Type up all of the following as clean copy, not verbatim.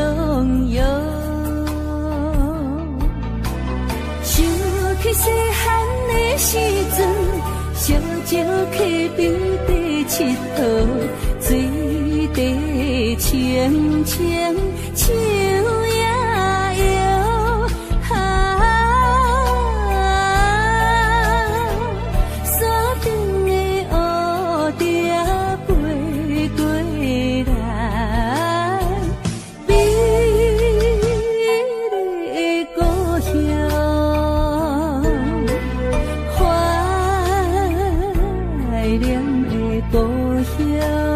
拥有。想起细汉的时阵，烧石溪边底佚佗，水底清清树也摇，山顶的乌蝶飞过来，美丽的故乡，怀念的故乡。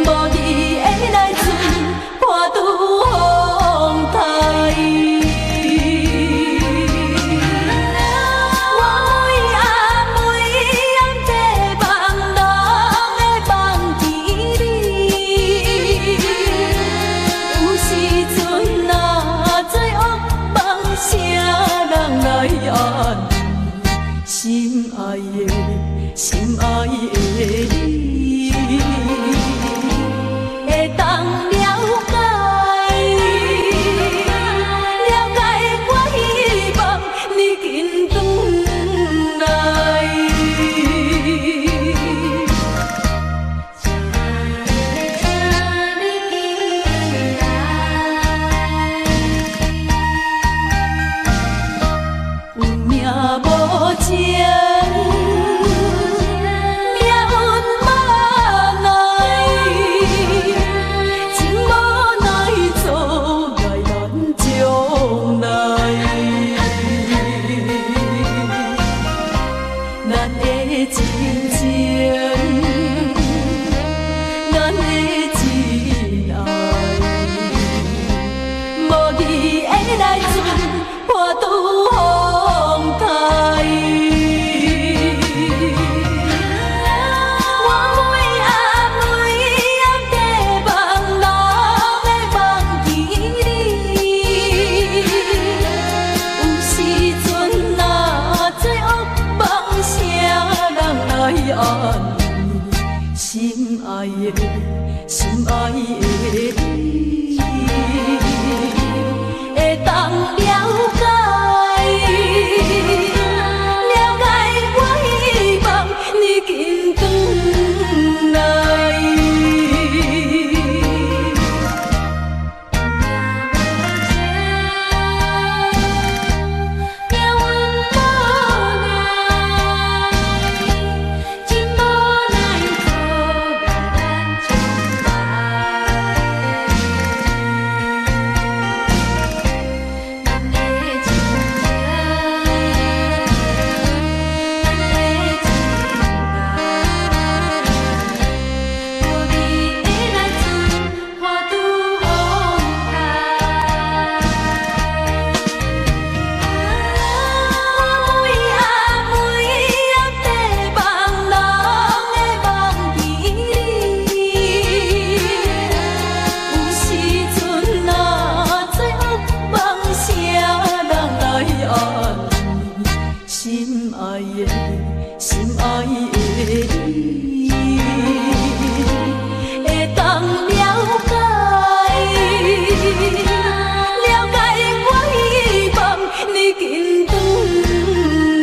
无你的来船，破拄风台。 爱的你，会当了解，了解我希望你紧转来。有命无情，命运无奈，情无奈阻碍咱将来。咱的情情，咱的真爱，无义的来存破拄风台。我每暗每暗地望人的梦见你，有时阵若做噩梦，啥人来安慰？心爱的，心爱的你，会当了解，了解我希望你紧转来。命运无奈，情无奈阻碍咱将来。咱的情情，咱的真爱，无义的来存破拄风台。我每暗每暗地望人的梦见你，有时阵若做噩梦，啥人来安慰？心爱的，心爱的你，会当了解，了解我希望你紧转来。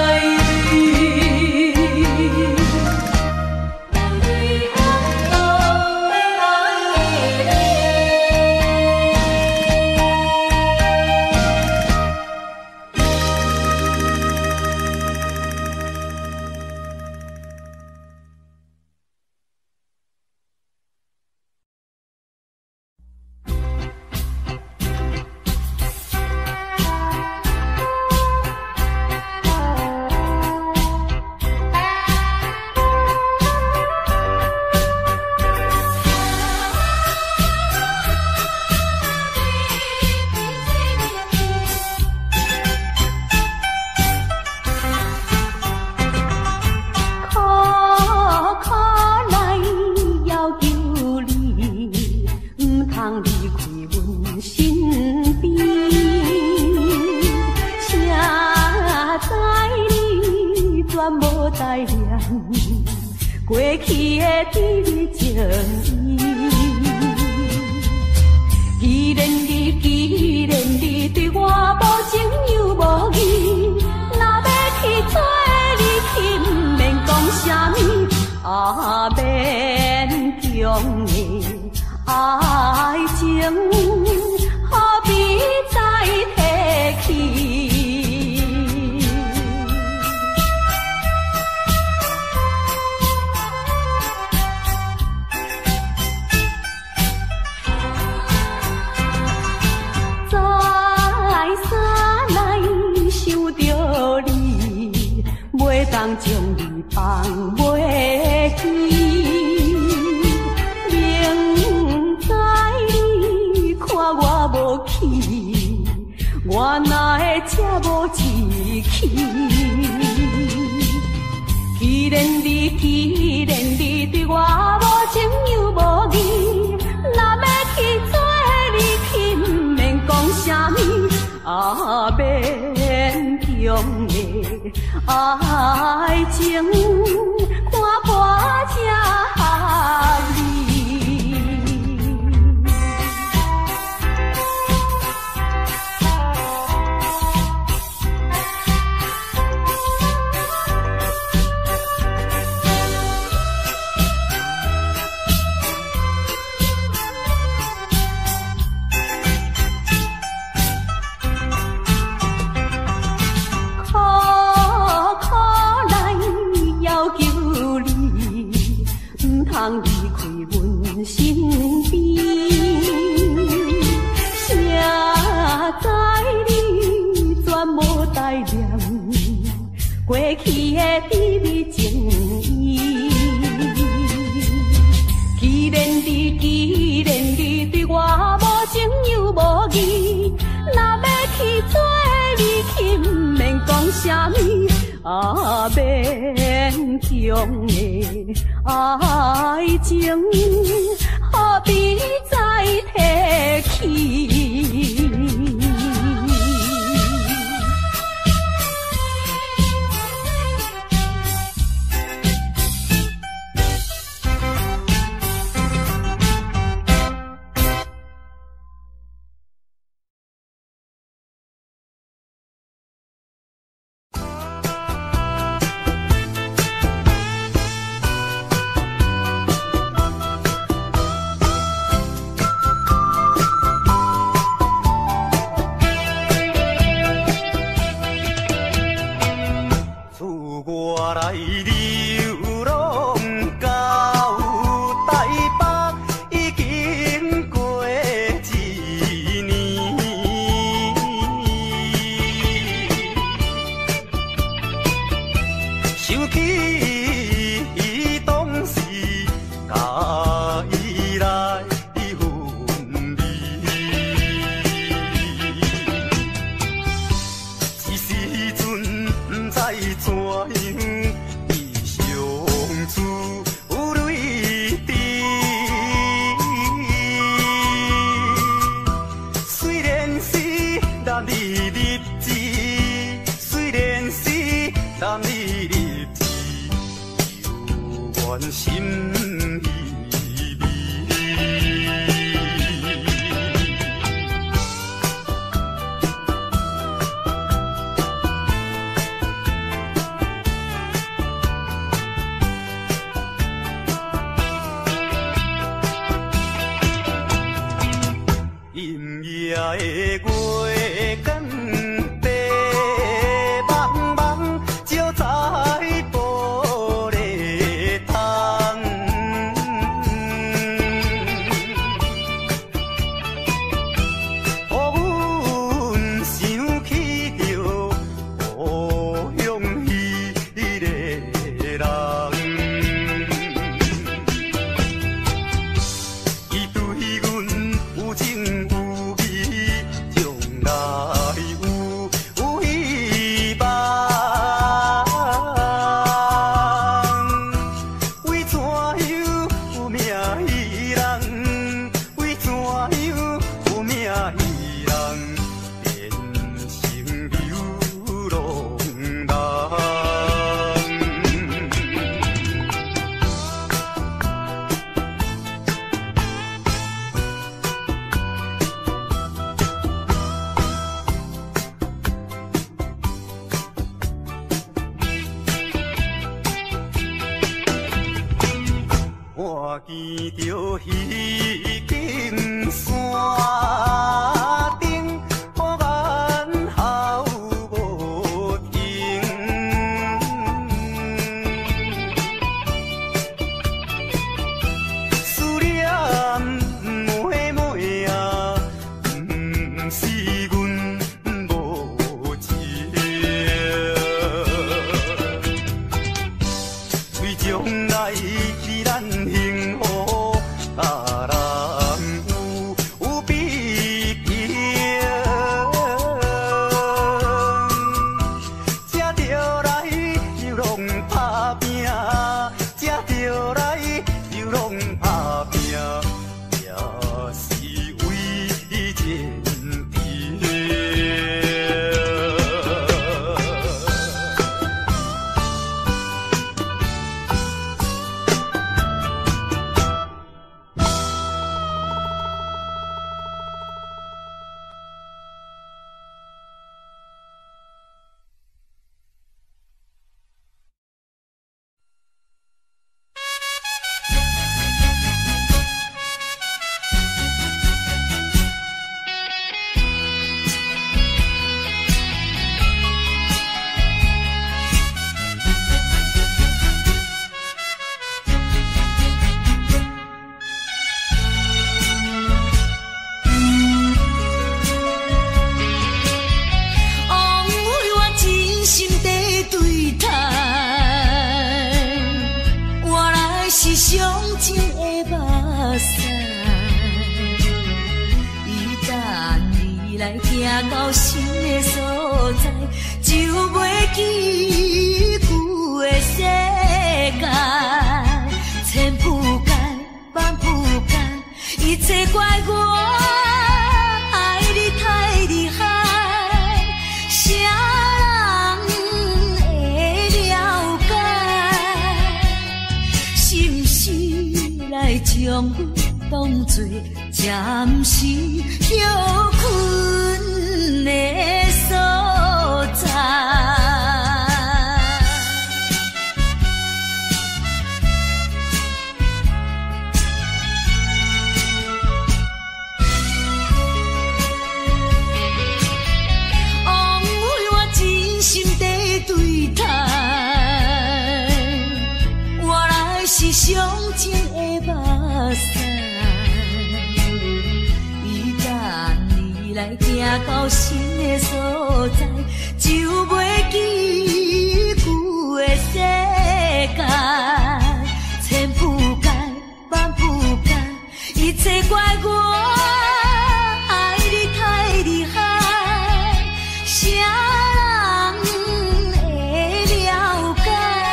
过去的甜蜜情意，既然你对我无情又无义，若要去做你去，不免讲啥物，免强的爱情，何必再提起？当将你放袂去，明知你看我无气，我哪会这无志气？既然你对我无情又无义，若要去做你去，不免讲啥物，免强的。 爱情看破才合理。通离开阮身边，谁知你全无待念，过去的甜蜜情意。既然你对我无情又无义，若要去做你去，毋免讲啥物。勉强的爱情，何必再提起？ 将来是咱幸福。 上情的目屎，伊等你来行到心的所在，就袂记旧的世界。千不甘，万不甘，一切怪我爱你太厉害，啥人会了解？是不是来将我当作暂时休困的所在？是上情的目屎，伊等你来行到心的所在，就袂记旧的世界。千不甘，万不甘，一切怪我爱你太厉害，啥人会了解？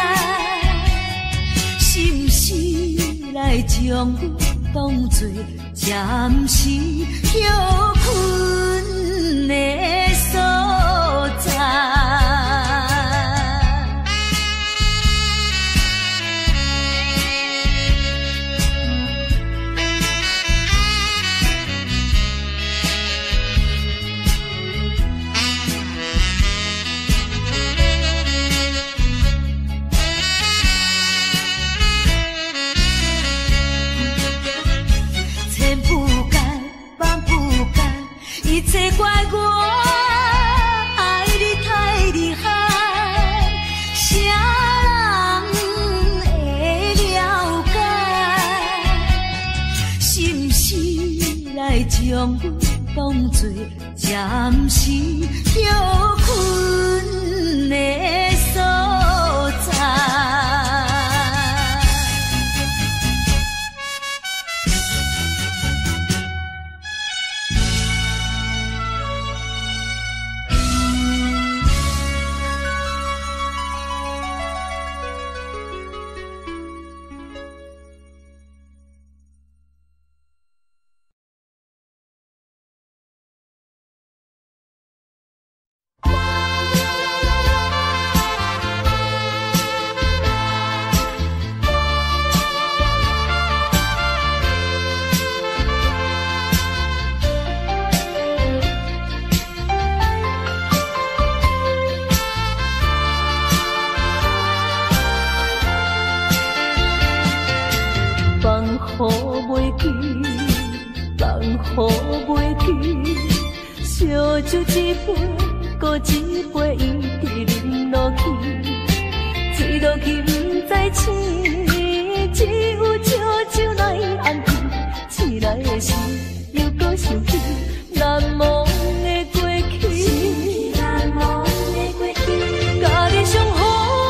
来将我当作暂时休困的所在。一切怪我爱你太厉害，啥人会了解？是不是来将我当作暂时休困的所在？雨袂去，烧酒一杯，搁一杯，一直饮落去，醉落去不知醒，只有烧酒来安慰。醒来的时，又搁想起难忘的过去，难忘的过去，甲你相好。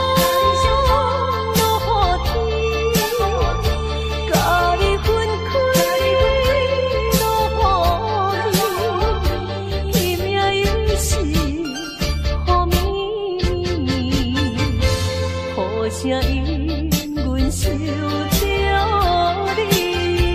声因阮受着你，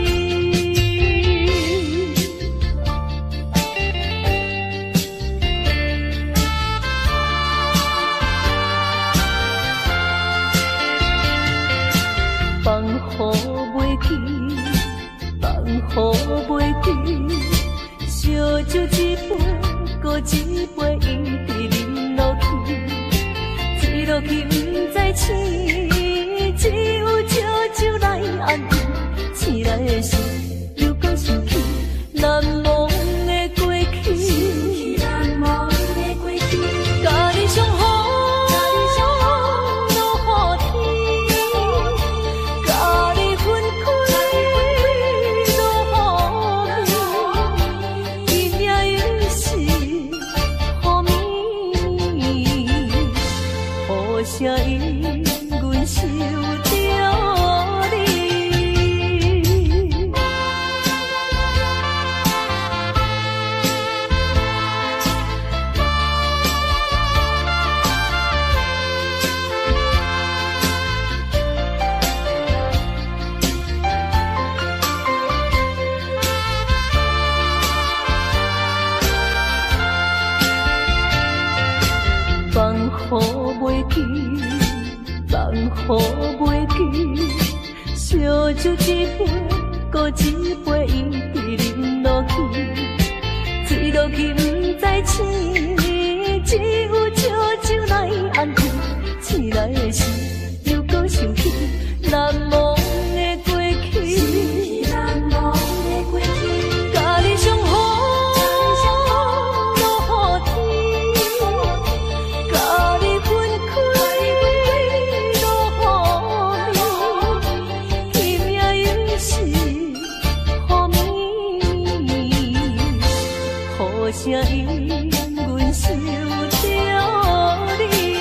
放雨袂去，放雨袂去，烧酒一杯，搁一杯，一直饮落去，醉落去不知醒。只有烧酒来安慰，醒来的时又搁想起难忘的过去，难忘的过去，甲你相好，落雨天，甲你分开，落雨天，伊命又是雨绵绵，雨声因阮受着你。 袂记，放雨袂记，烧酒一杯，搁一杯一直饮落去，醉落去不知醒，只有烧酒来安慰，醒来的时又搁想起难忘的过去，难忘的过去，甲你相好。声因阮想着你。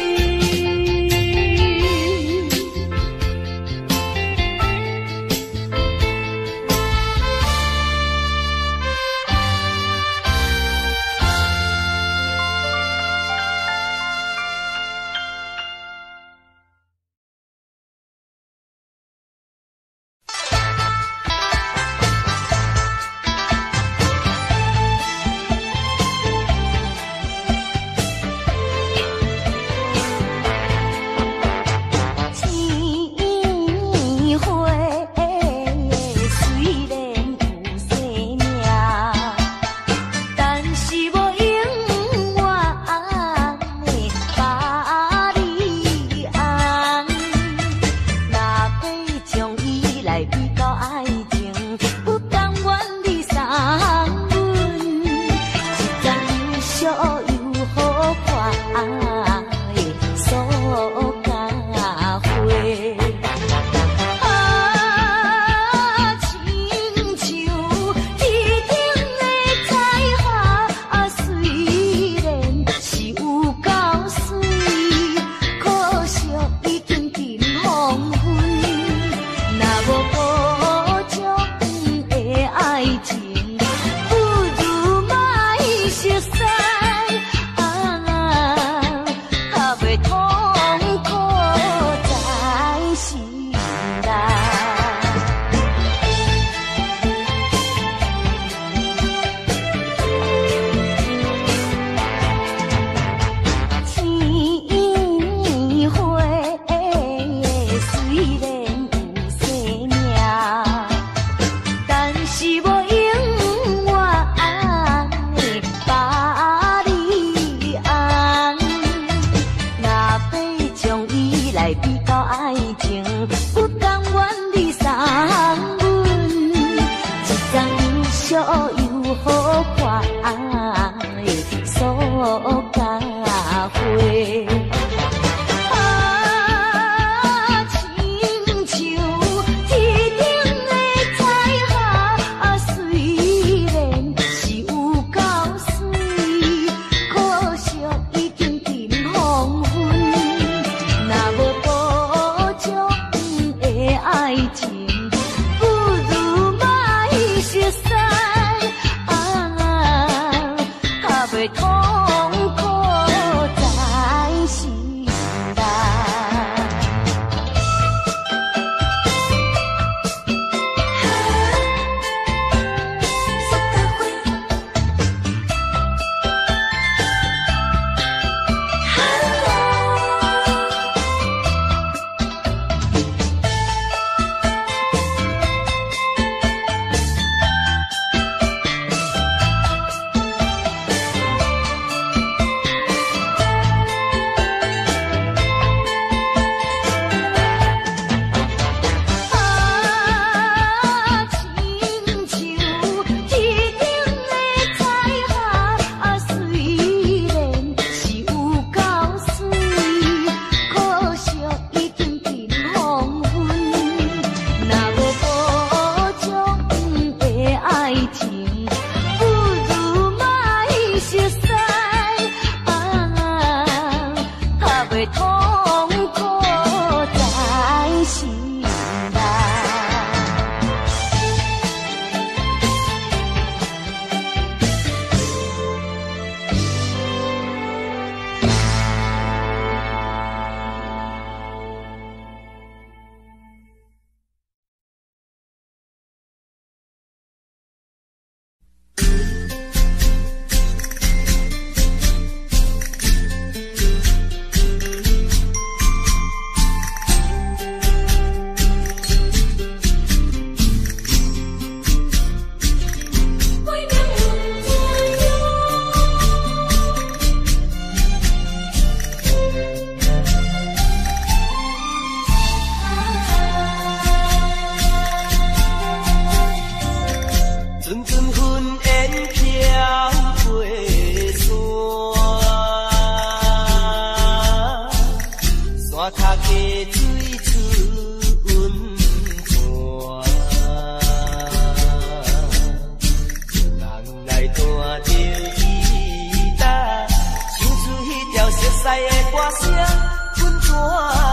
声，阮怎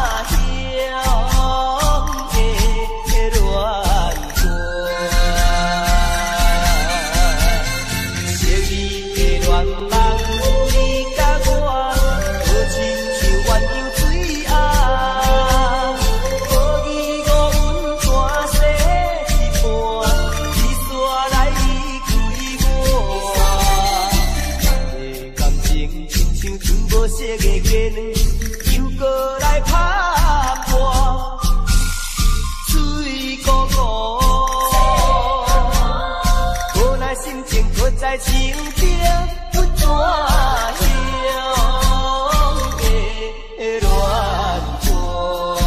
晓的恋歌？昔日的恋梦，你甲我，好亲像鸳鸯水红，无义无阮全世一半，你煞来开我，的感情亲像春无色的鸡卵，又过来拍破，水汩汩，无奈心情搁在情中，阮怎晓的恋歌？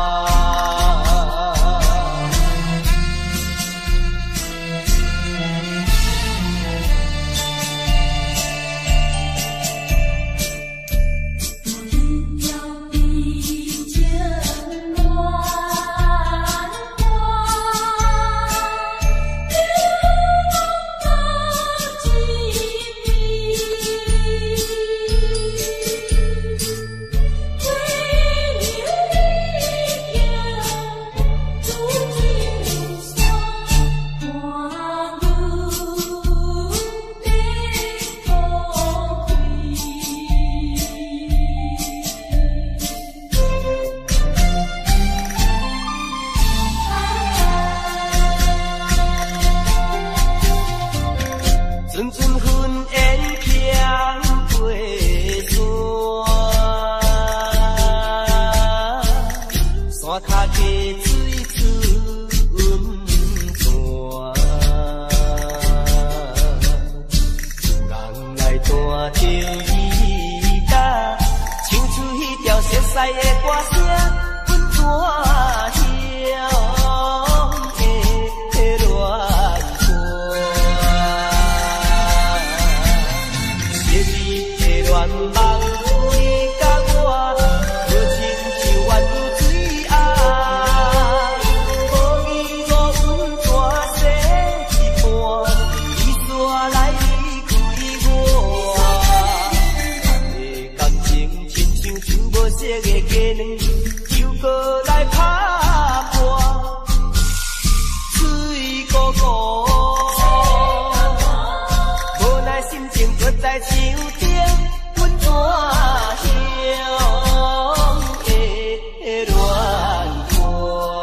阵阵云烟飘过山，山脚加水寸泉，人来弹着伊搭，唱出迄条熟悉的歌声，阮怎晓的恋歌？昔日的恋梦，你甲我，好亲像鸳鸯水红，无义无阮全世一半，你煞来开我，的感情亲像春无色的鸡卵，又过来拍破，水汩汩，无奈心情搁在情中，阮怎晓的恋歌？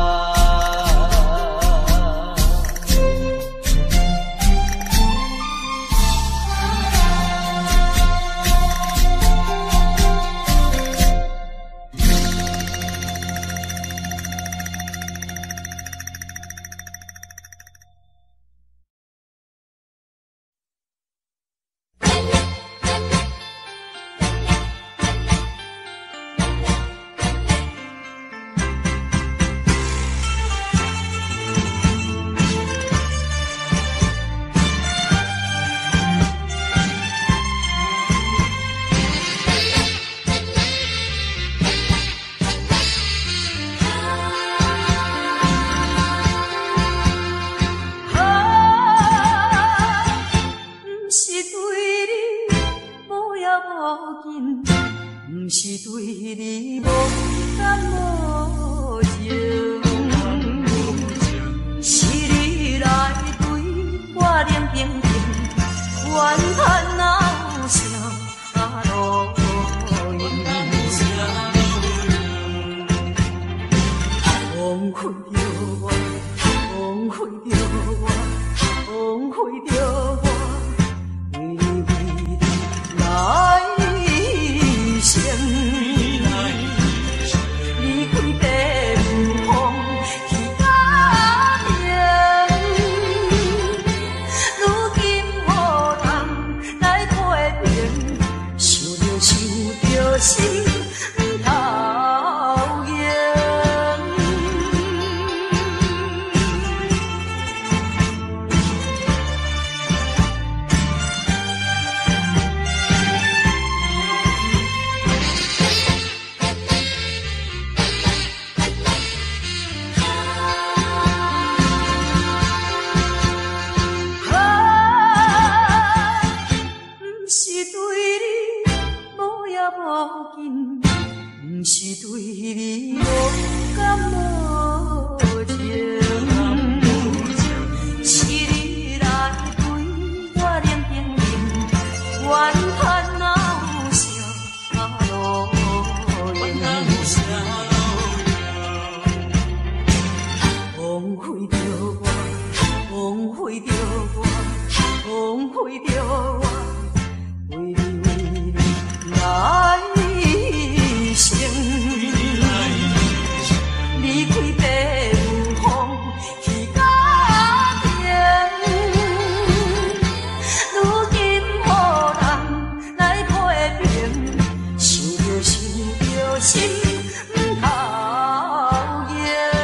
不是对你无感无情，是你来对我冷冰冰，怨叹哪有啥路用？枉费着我，枉费着我，枉费着我，为你来生。离开对你无感无情，是你来对我冷冰冰，怨叹哪有啥路用？枉费着我，枉费着我，枉费着我，为你来生。离开地有风，去到平。如今予人来批评，想着心不讨厌。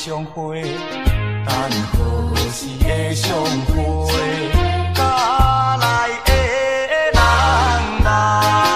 相会，等何时会相会？家内的人来。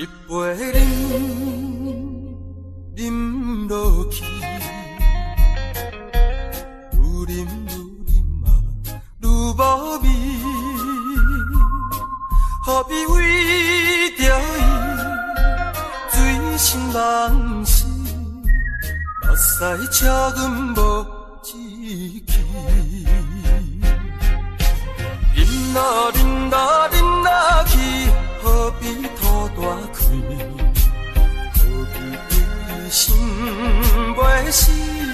一杯饮，饮落去，愈饮嘛，愈无味。何必为着伊醉心梦死？目屎赤阮无志气。饮落饮落饮落去，何必吐大开？何必为心袂死？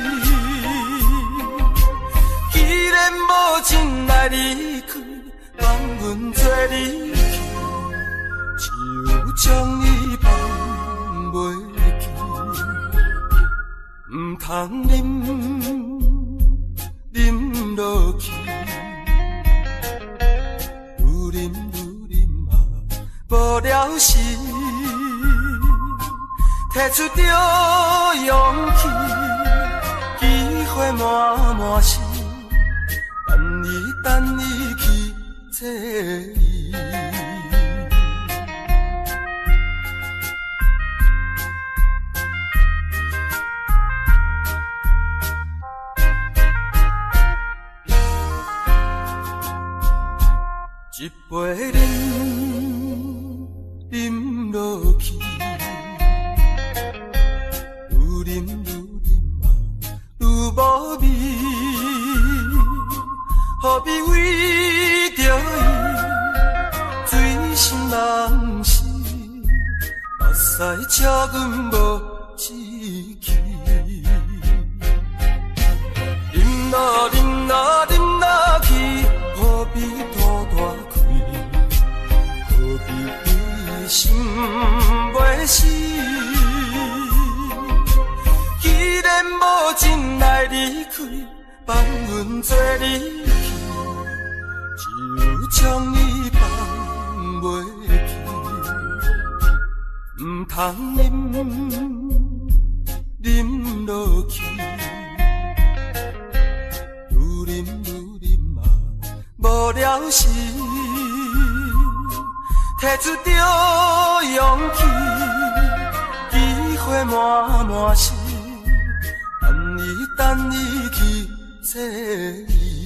既然无情来离开，放阮做离去，就将伊放袂记。唔通饮落去。无了时，摕出着勇气，机会满满是，等伊去找伊。一杯饮落去，愈饮嘛，愈无味。何必为着伊醉心梦死？目屎赤阮无志气。饮落饮落饮落去，何必吐大开？何必心袂死？既然无情来离开，放阮做离去，就将伊放袂记。唔通饮落去，愈饮嘛，无了时。摕出着勇气，机会满满是，等伊去找伊。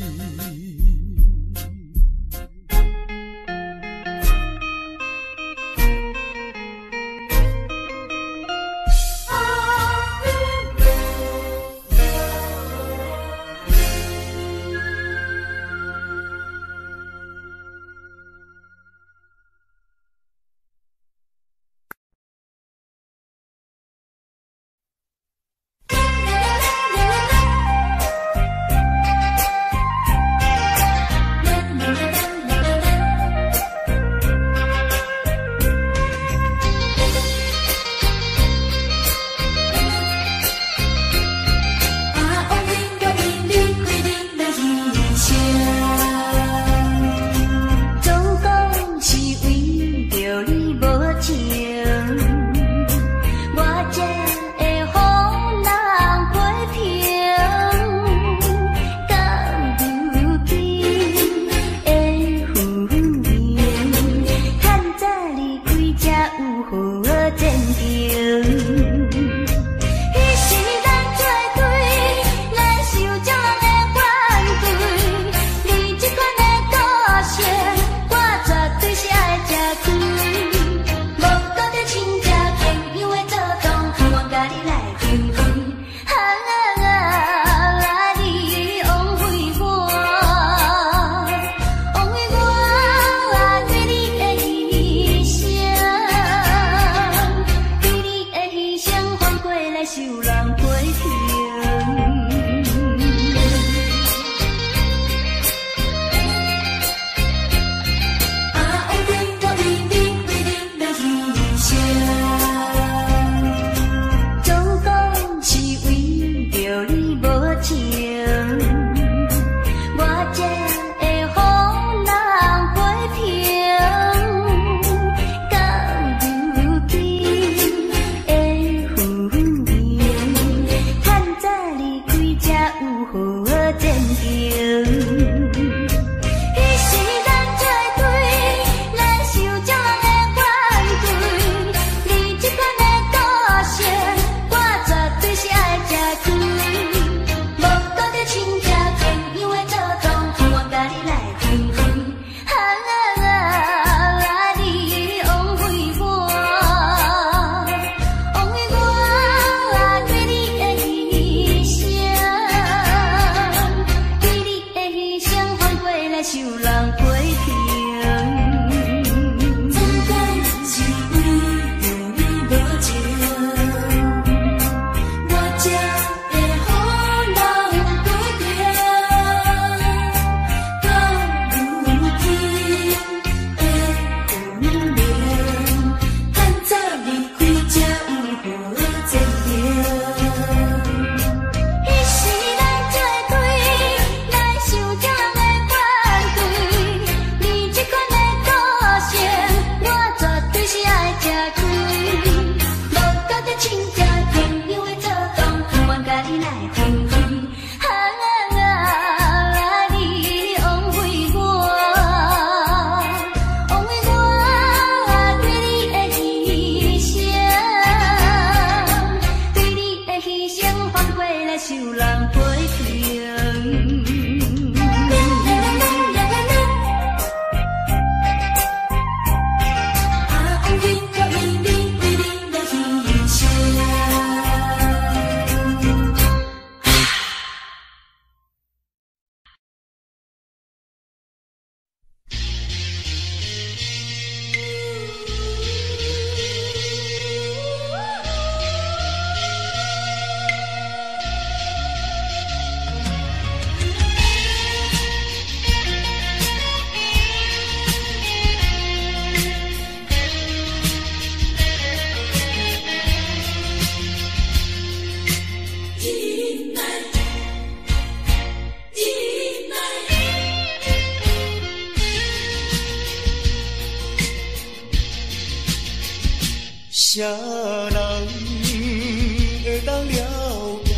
啥人会当了解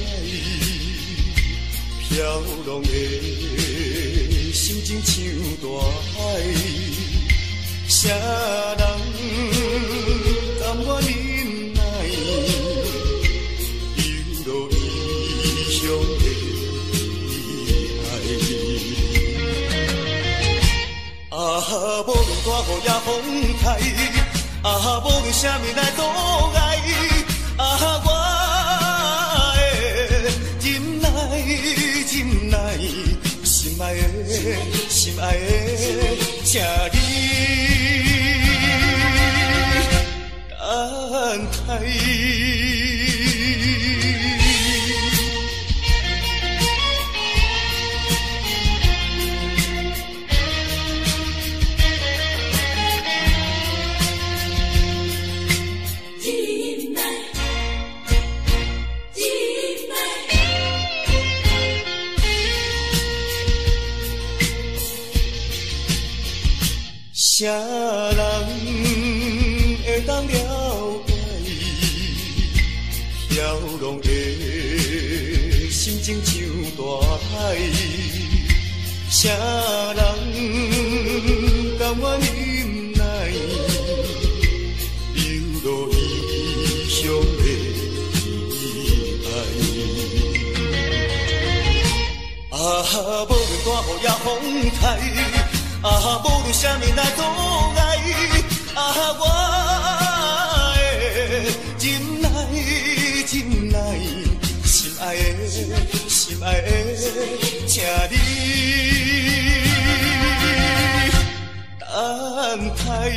飘浪的心情像大海？啥人甘愿忍耐游落异乡的爱？啊，无论大雨也风台。啊，无论啥物来阻碍，啊，我会忍耐，忍耐，心爱的，心爱的，请你等待。啥人会当了解飘浪的心情像大海？啥人甘愿忍耐流落异乡的爱？啊，无论大雨也风台。啊，无论啥物来阻碍，啊，我会忍耐，忍耐，心爱的，心爱的，请你等待。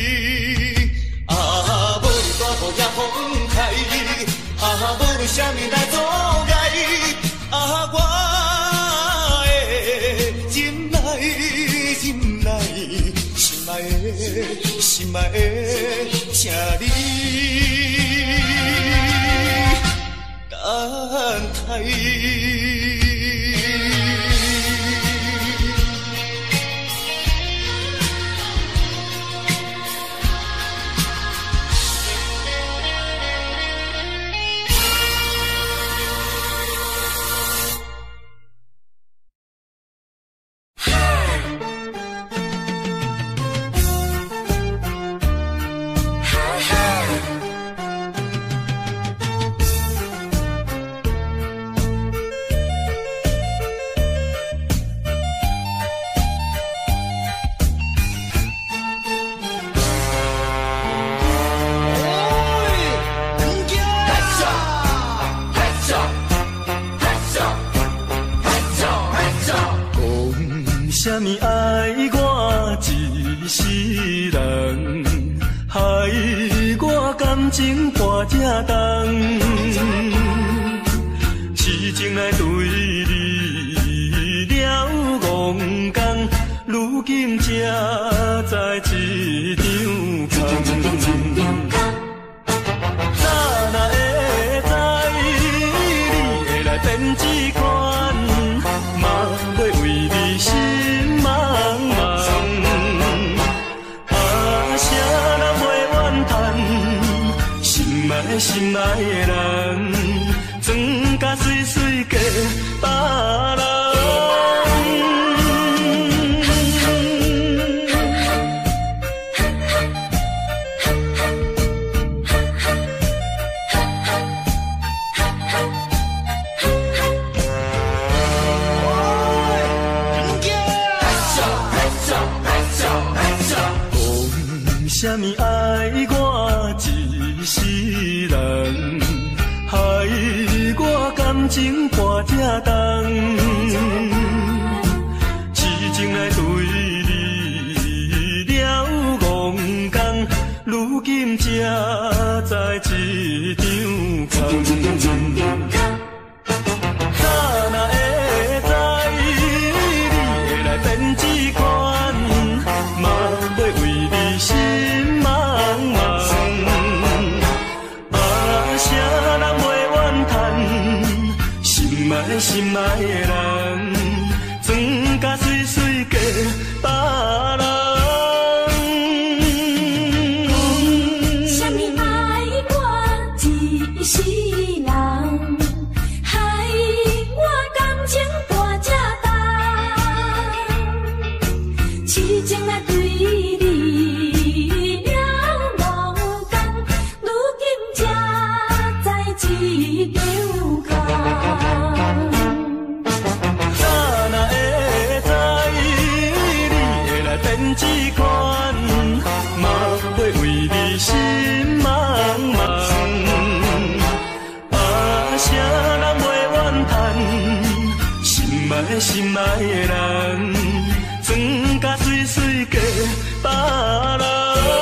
啊，无论大雨也风台，啊，无论啥物来阻碍，啊，我会忍耐。忍耐，心爱的，心爱的，请你等待。 啥物爱我一世人，害我感情破这重，痴情来对你了戆讲，如今才知一场空。早若会知你会来变这款，嘛袂为你心茫茫。啊，啥人袂怨叹，心爱心爱的人，装甲水水嫁别人。啥物爱我一世人，害我感情破这重，痴情来对你了戆讲，如今才知一场空。早若会知你会来变这款，嘛袂为你心茫茫。啊，啥人袂怨叹，心爱心爱的人，装甲水水嫁别人。 啥物爱心爱的人，装甲水水嫁别人。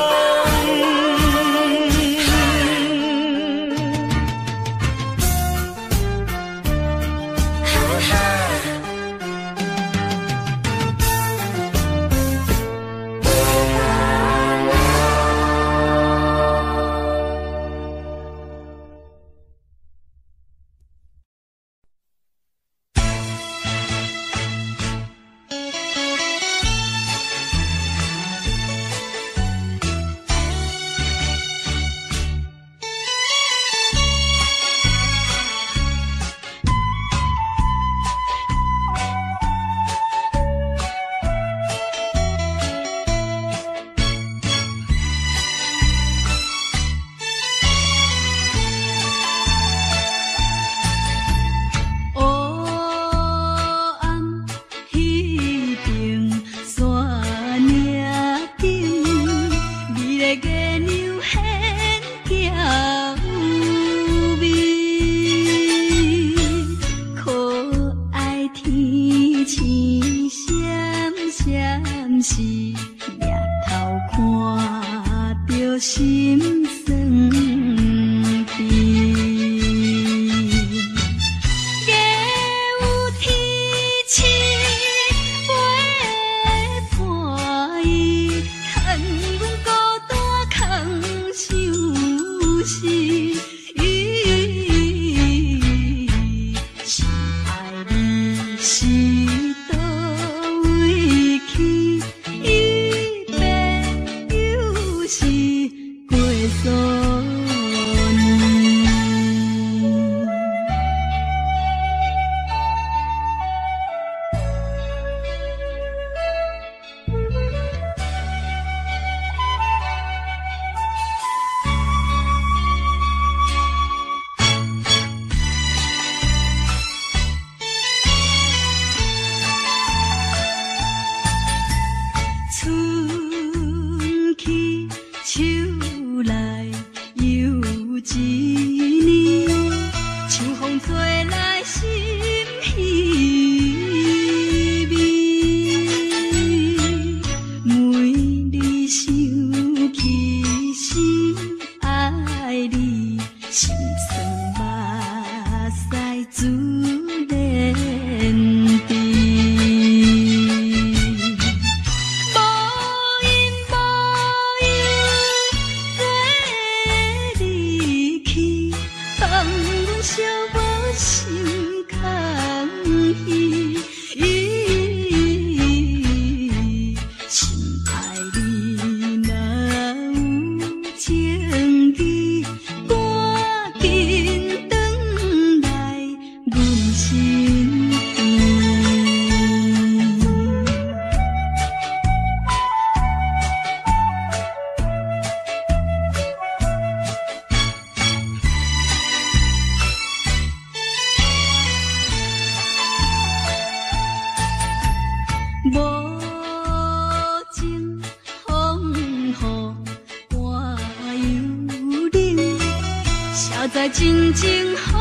在静静好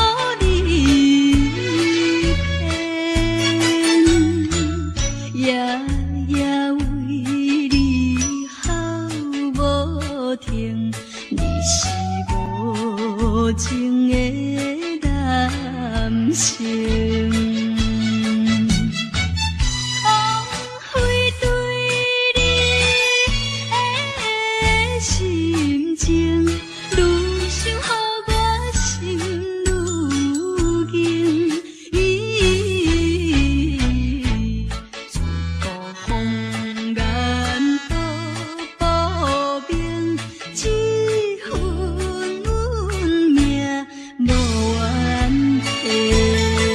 你骗，夜夜为你好无停，你是无情的男性。无怨恨。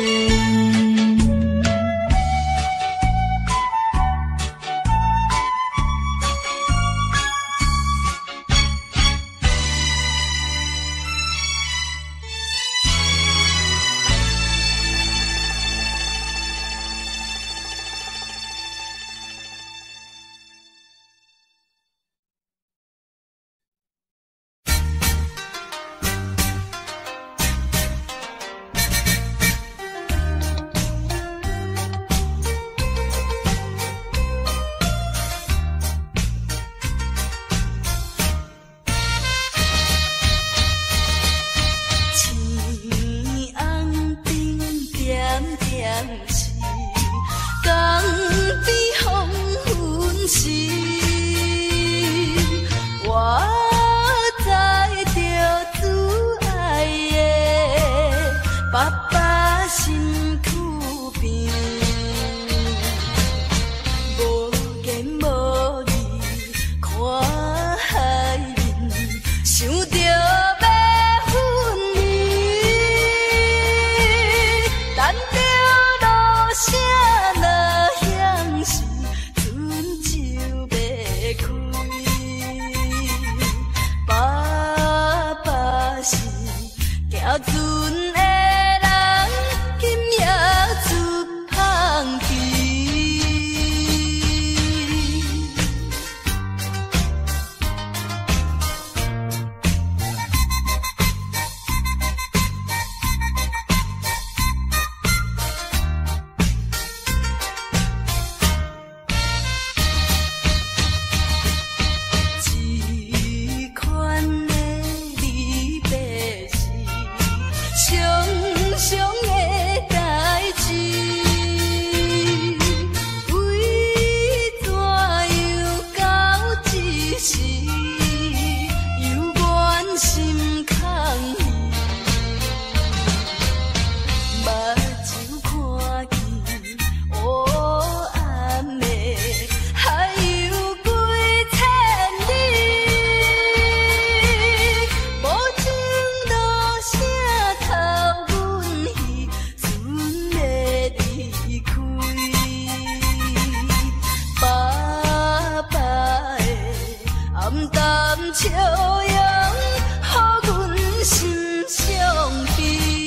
淡淡笑容，予阮心伤悲。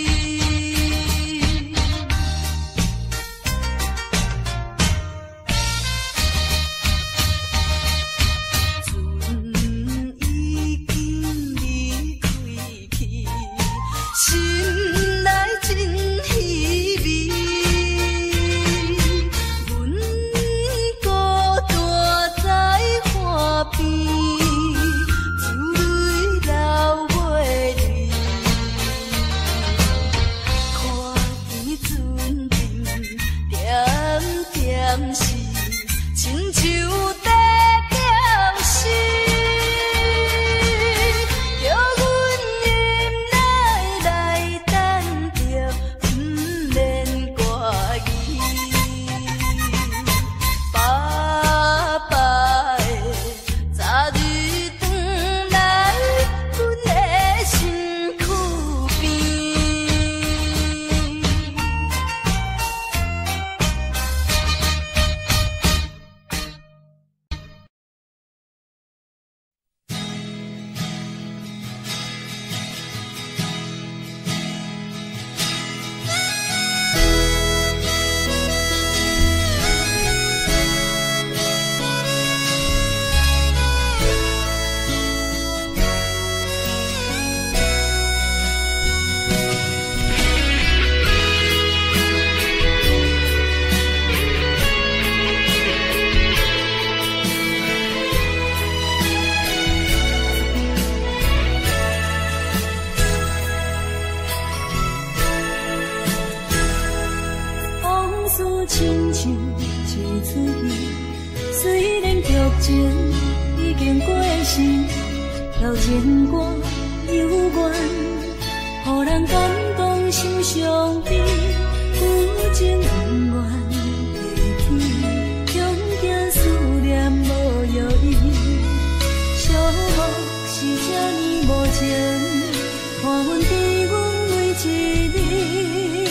调情歌幽怨，予人感动心伤悲。有情恩怨地起，终惊思念无药医。寂寞是这呢无情，看阮伫阮每一日。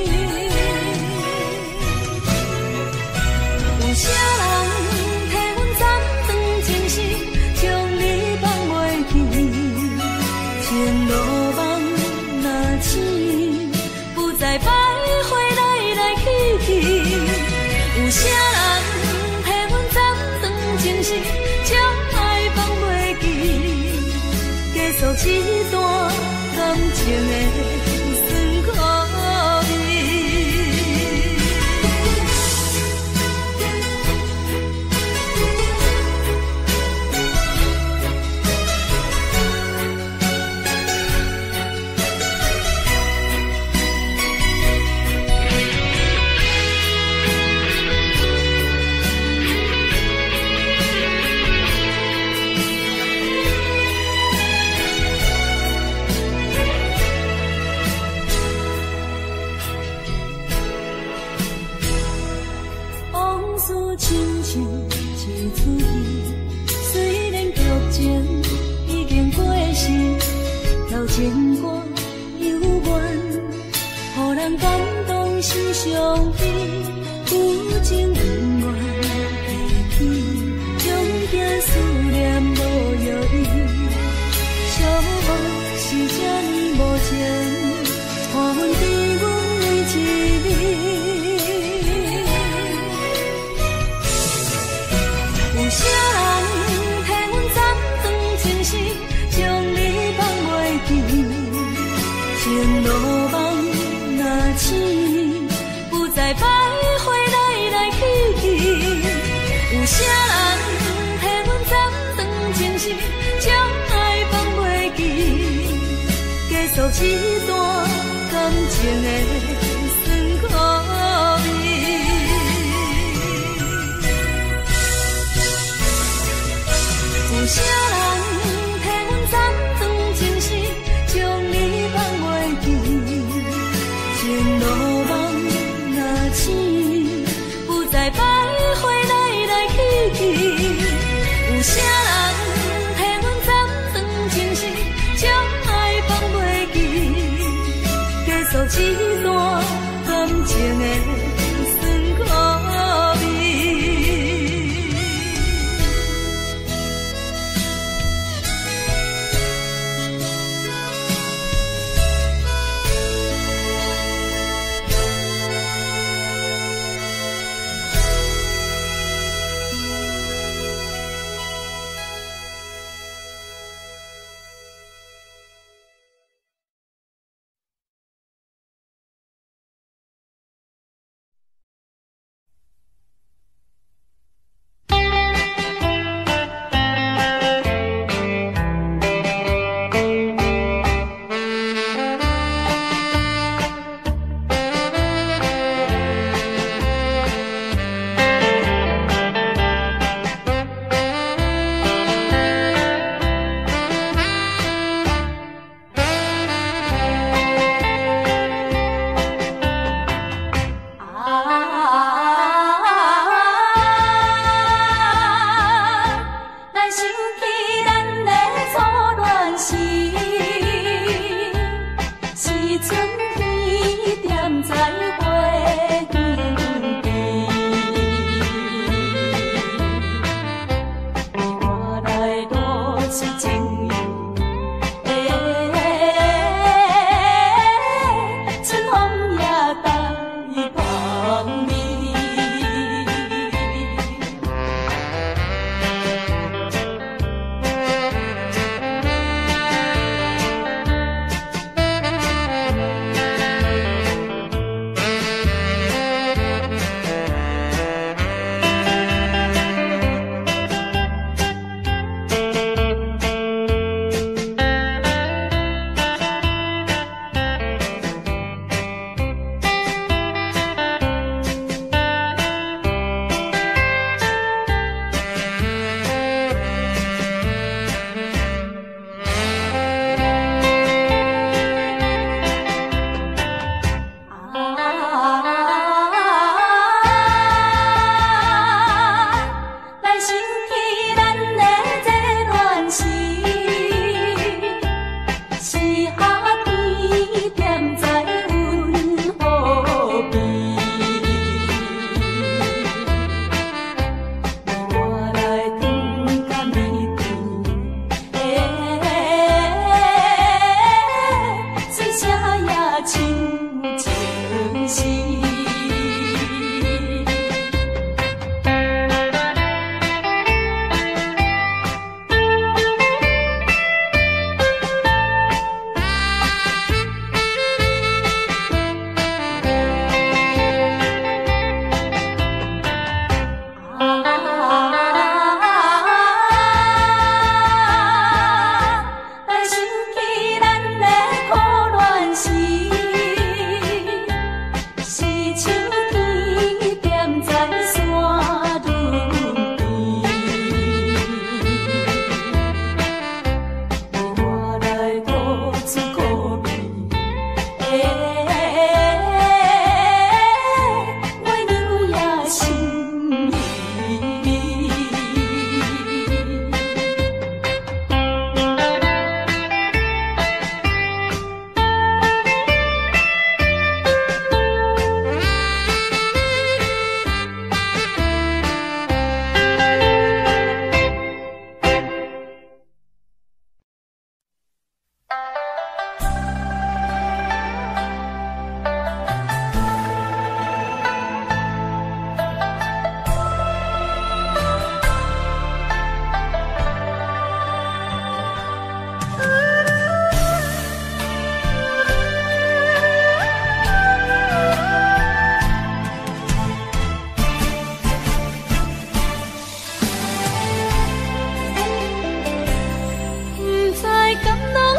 有啥人？ 前路梦若醒，不再徘徊来来去去。有啥人替阮斩断情丝，将爱放袂记，结束一段感情的酸苦味。 亲像一出戏，虽然剧情已经过时，调情歌幽怨，予人感动心伤悲。有情恩怨地起，终惊思念无药医。寂寞是这呢无情，看阮伫阮每一日。 有啥人替阮斩断情丝，将你放袂记？前路梦若醒，不再徘徊来来去去。有啥人替阮斩断情丝，将爱放袂记？结束一段感情的酸苦味。 有啥人替阮斩断情丝，将你放袂记？前路梦若醒，不再徘徊来来去去。有啥人替阮斩断情丝，将爱放袂记？结束一段感情的酸苦味。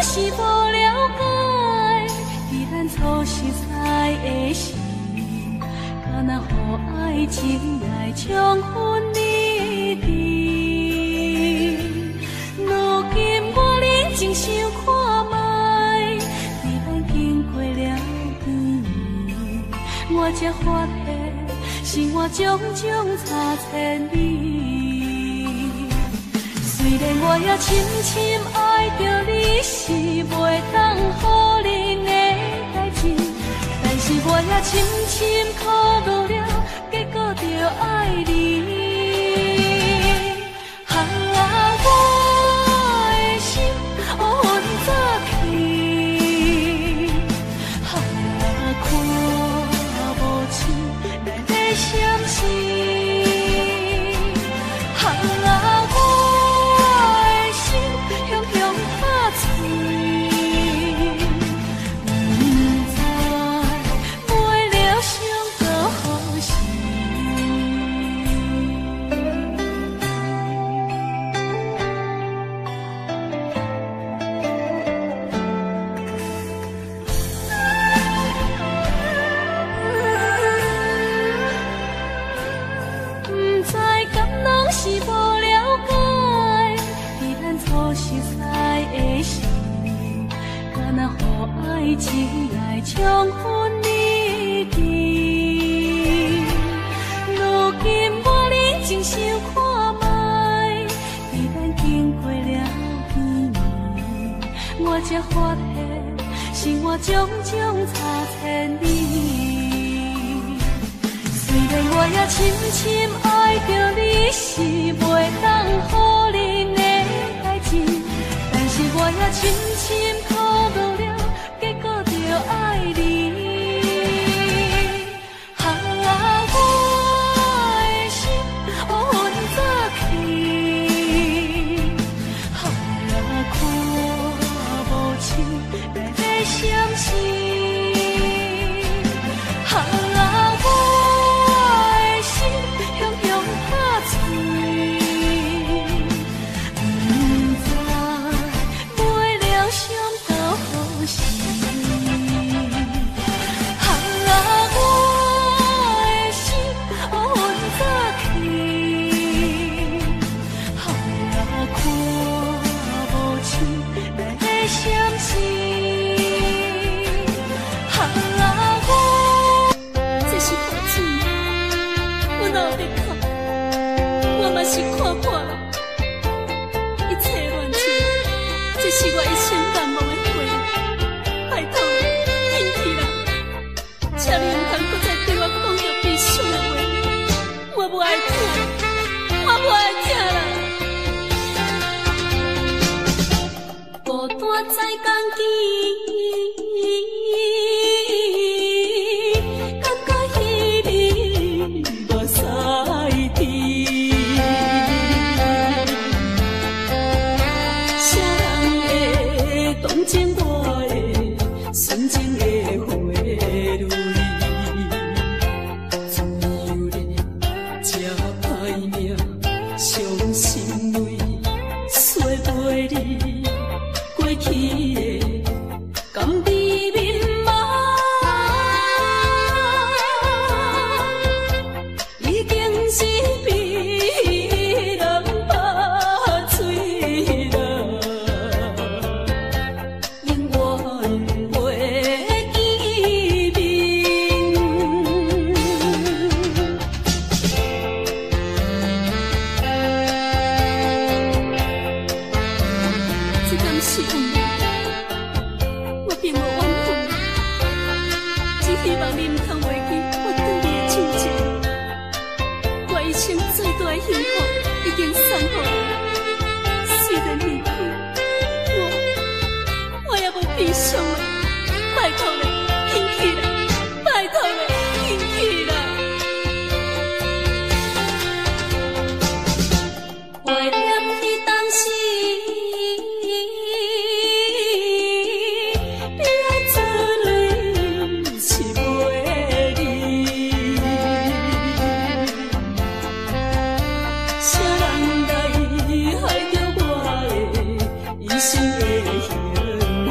是无了解，伫咱初识的时，敢若予爱情来冲昏你智。如今我认真想看卖，伫咱经过了几年，我才发现生活种种差千里。虽然我也深深爱着你，是袂当予恁的代志，但是我也深深苦恼了，结果着爱你。我的心乌云早起，看无清来要闪失。爱情来冲昏你智，如今我认真想看卖，伫咱经过了几年，我才发现生活种种差千里。虽然我也深深爱着你，是袂当予恁的代志，但是我也深深苦恼了。爱你，我的心乌云早起，看无清来要闪失，我的心雄雄打碎，不知买了伤到何时。是看破了一切乱情，这是我一生难忘的回忆。拜托你，忍去啦，请你唔通搁再对我讲着悲伤的话。我不爱听，我不爱听啦。孤单在江边，感觉彼日无赛天。动情我的纯情的花蕊，自由的这歹命，伤心泪洗袂离过去的甘甜蜜梦，已经是被人拍碎了。我并无怨恨，只希望你唔通忘记我对你的情情。我一生最大的幸福已经送予你，虽然离去，我也无悲伤了。拜托你，忍去啦！拜托你，忍去啦！怀念你当时。心的形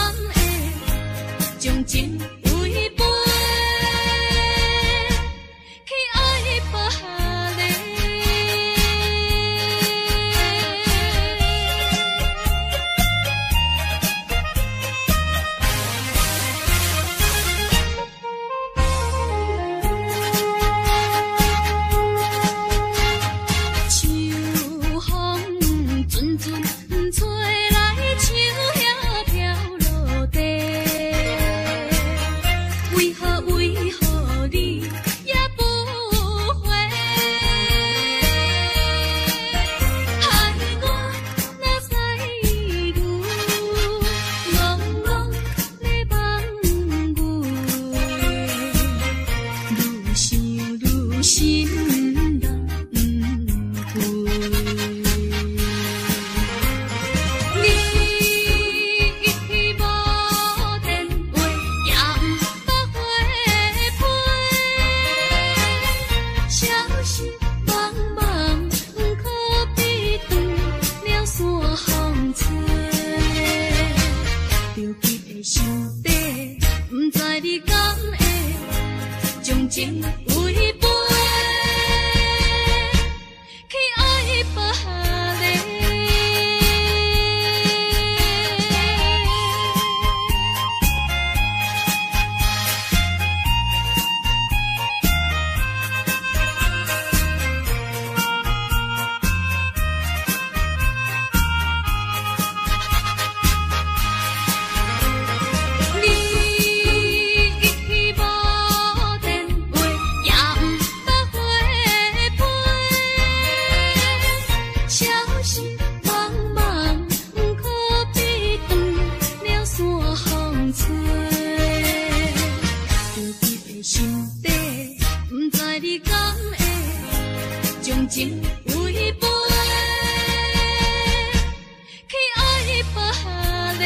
会将情为陪，去爱别离。秋风阵阵吹来，树叶飘落地。为何你也不回？害我若使牛戆戆咧望我，愈想愈心难回。你无电话，也毋捌回批，消息茫茫，可比断了线风吹。着急的心底，毋知你敢会将情为陪，去爱别离。你无电话，也毋捌回批，消息茫茫，可比断了线风吹。着急的心底，毋知你敢会将情为陪，去爱别离。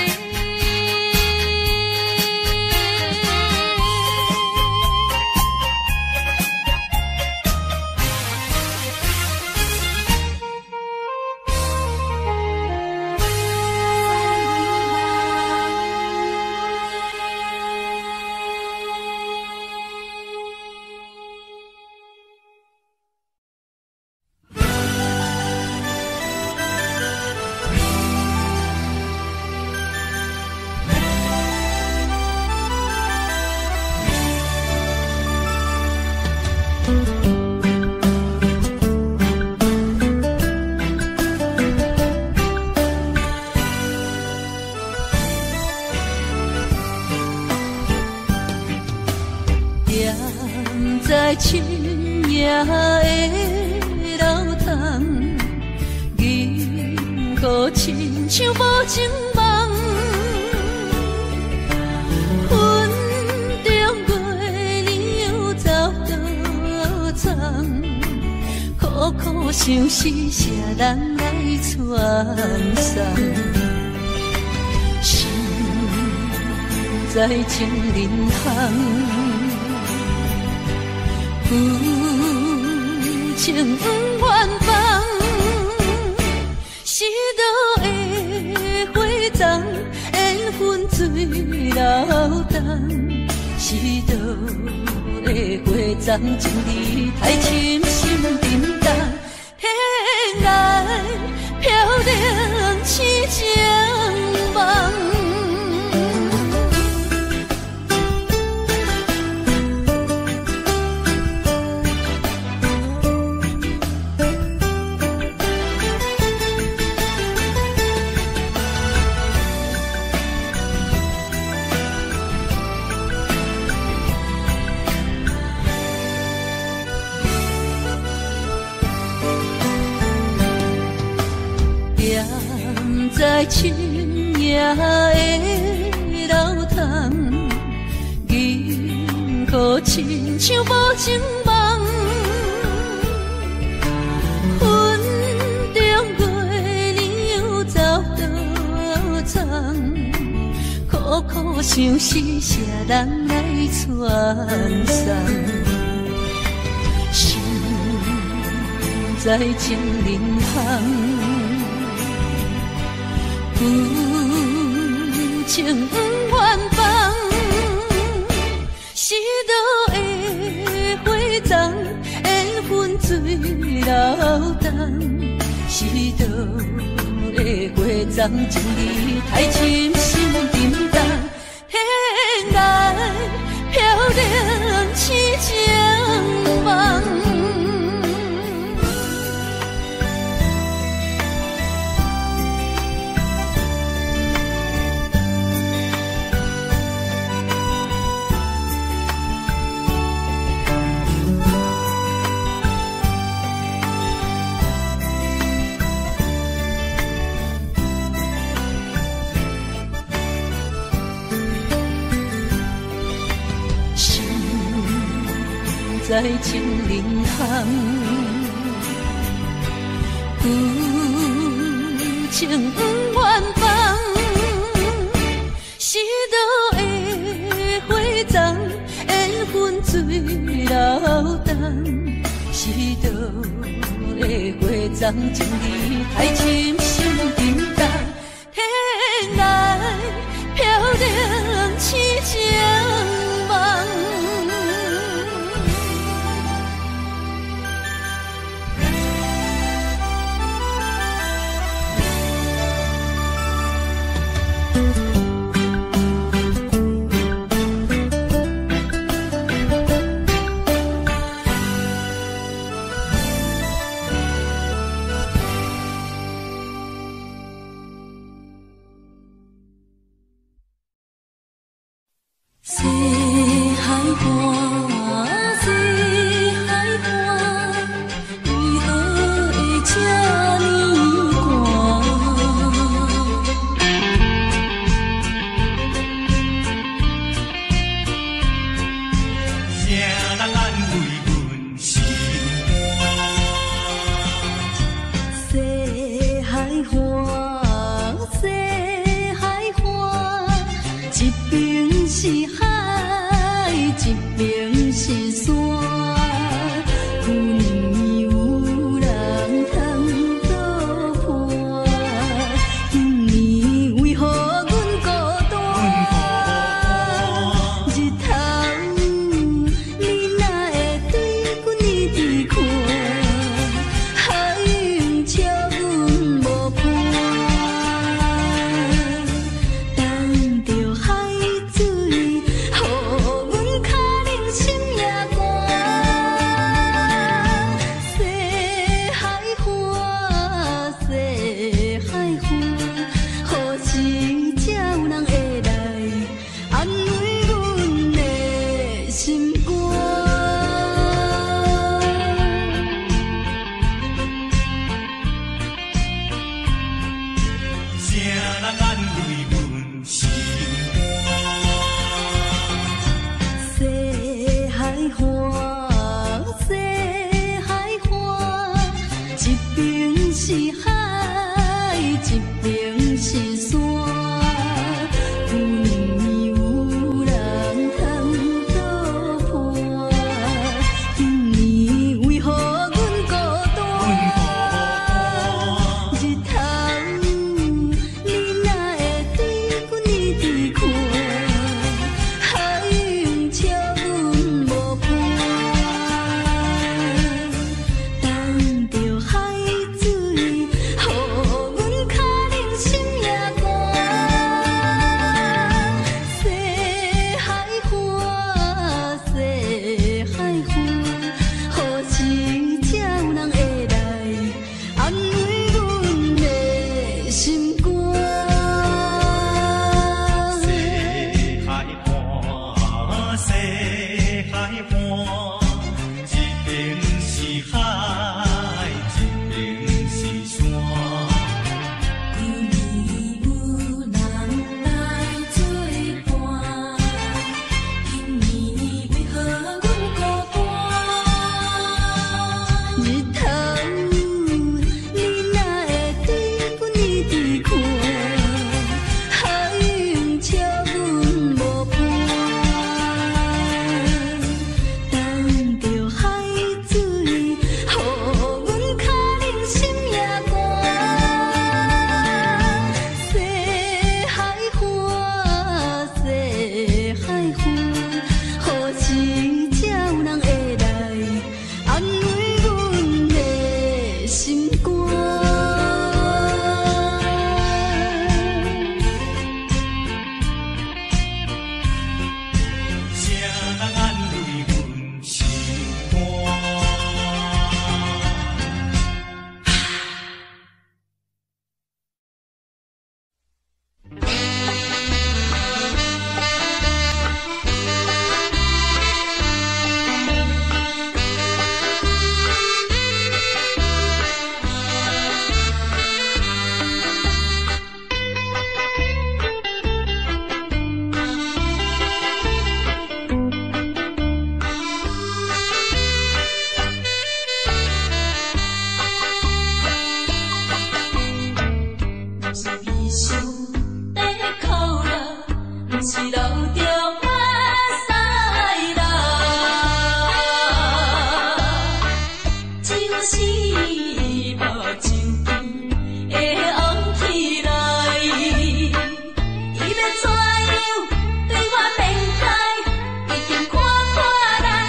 在深夜的楼堂，银河亲像无情梦，云中月亮走倒藏，苦苦相思谁人来传送？心在情人行。有情不愿放，是倒的花丛，缘分水流动，是倒的花丛，情义太深，心沉重，天来飘零凄情梦。在深夜的楼堂，银河亲像无情梦，云中月亮走倒藏，苦苦相思谁人来传送？心在情人行。有情情不愿放，是倒的花丛，缘分水流动，是倒的花丛，情义太深，心沉重，天涯飘零痴情梦。在情林巷，有情不愿放，是倒的花丛，缘分水流动，是倒的花丛，情义太深，心沉重，天涯飘零痴情梦。 等着海水，予阮脚冷。 是留着我西人，只有是目睭会红起来，伊要怎样对我面改，已经看破人。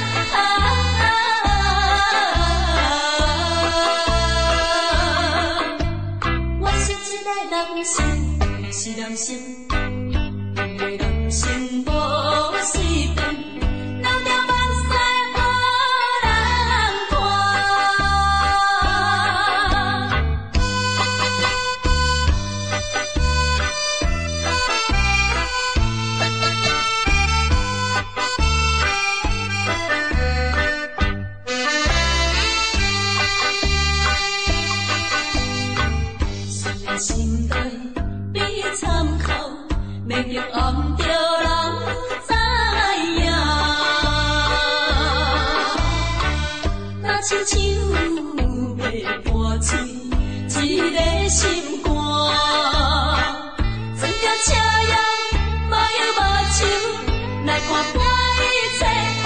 我是一个人生，是人生。人生无随便，留着梦西予人看。是心内比参考。明明暗着人知影，若亲像要破碎一个心肝，装着车样无忧无愁，来看破一切。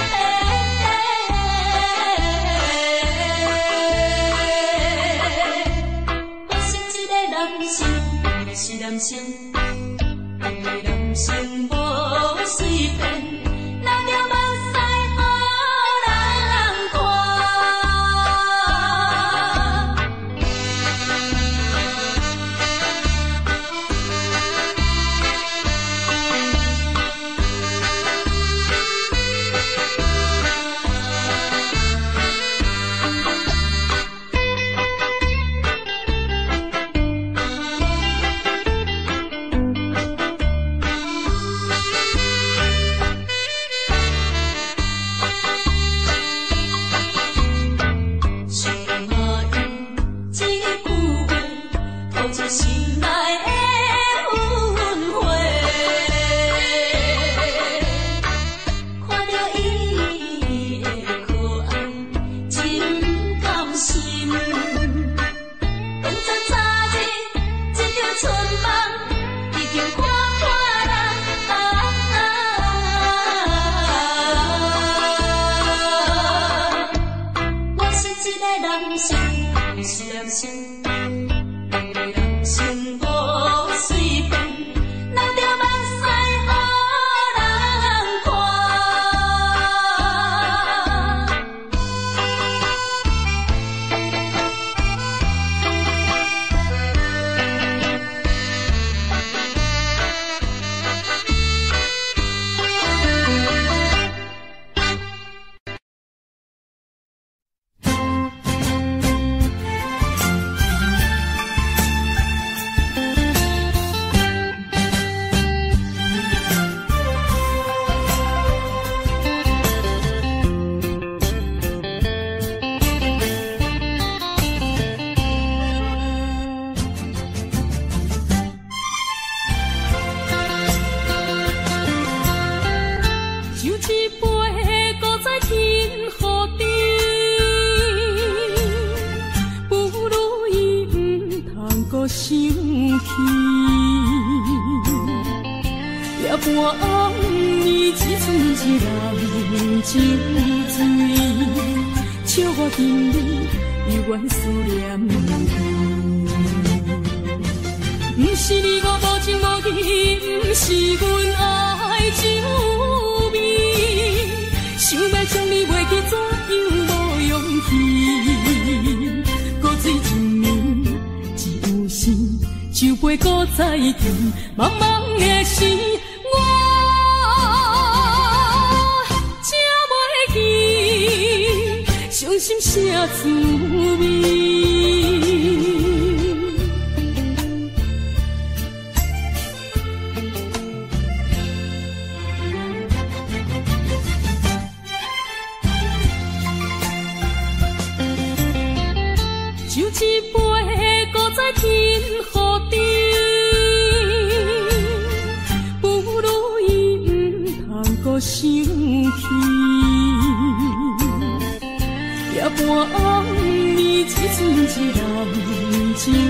我是一个人生，是人生。人生无随便，留着梦西予人看。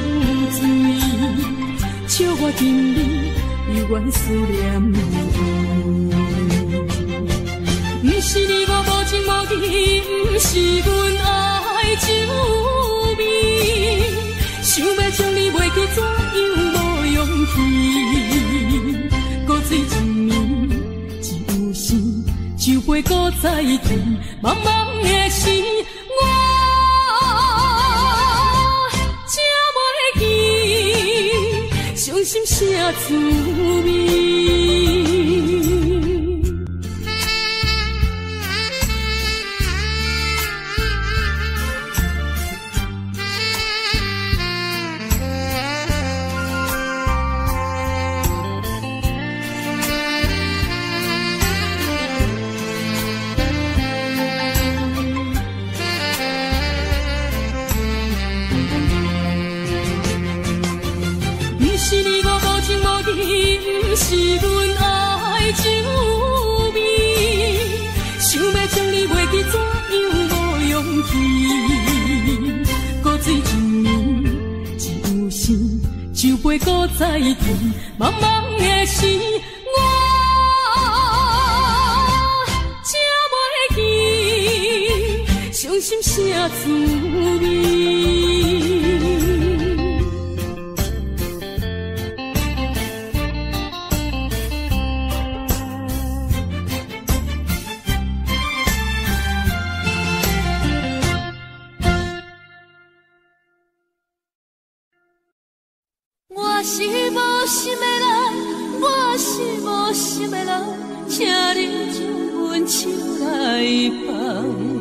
笑我今日犹原思念。 是阮爱酒味，想要将你袂记，怎样无勇气？搁醉一暝，只有心酒杯搁再甜，茫茫的时，我才袂记伤心啥滋味。是阮爱酒味，想要将你袂记，怎样无勇气？搁醉一暝，只有心酒杯搁再甜，茫茫的时，我才袂记伤心啥滋味。 我是无心的人，我是无心的人，请你将阮手来放。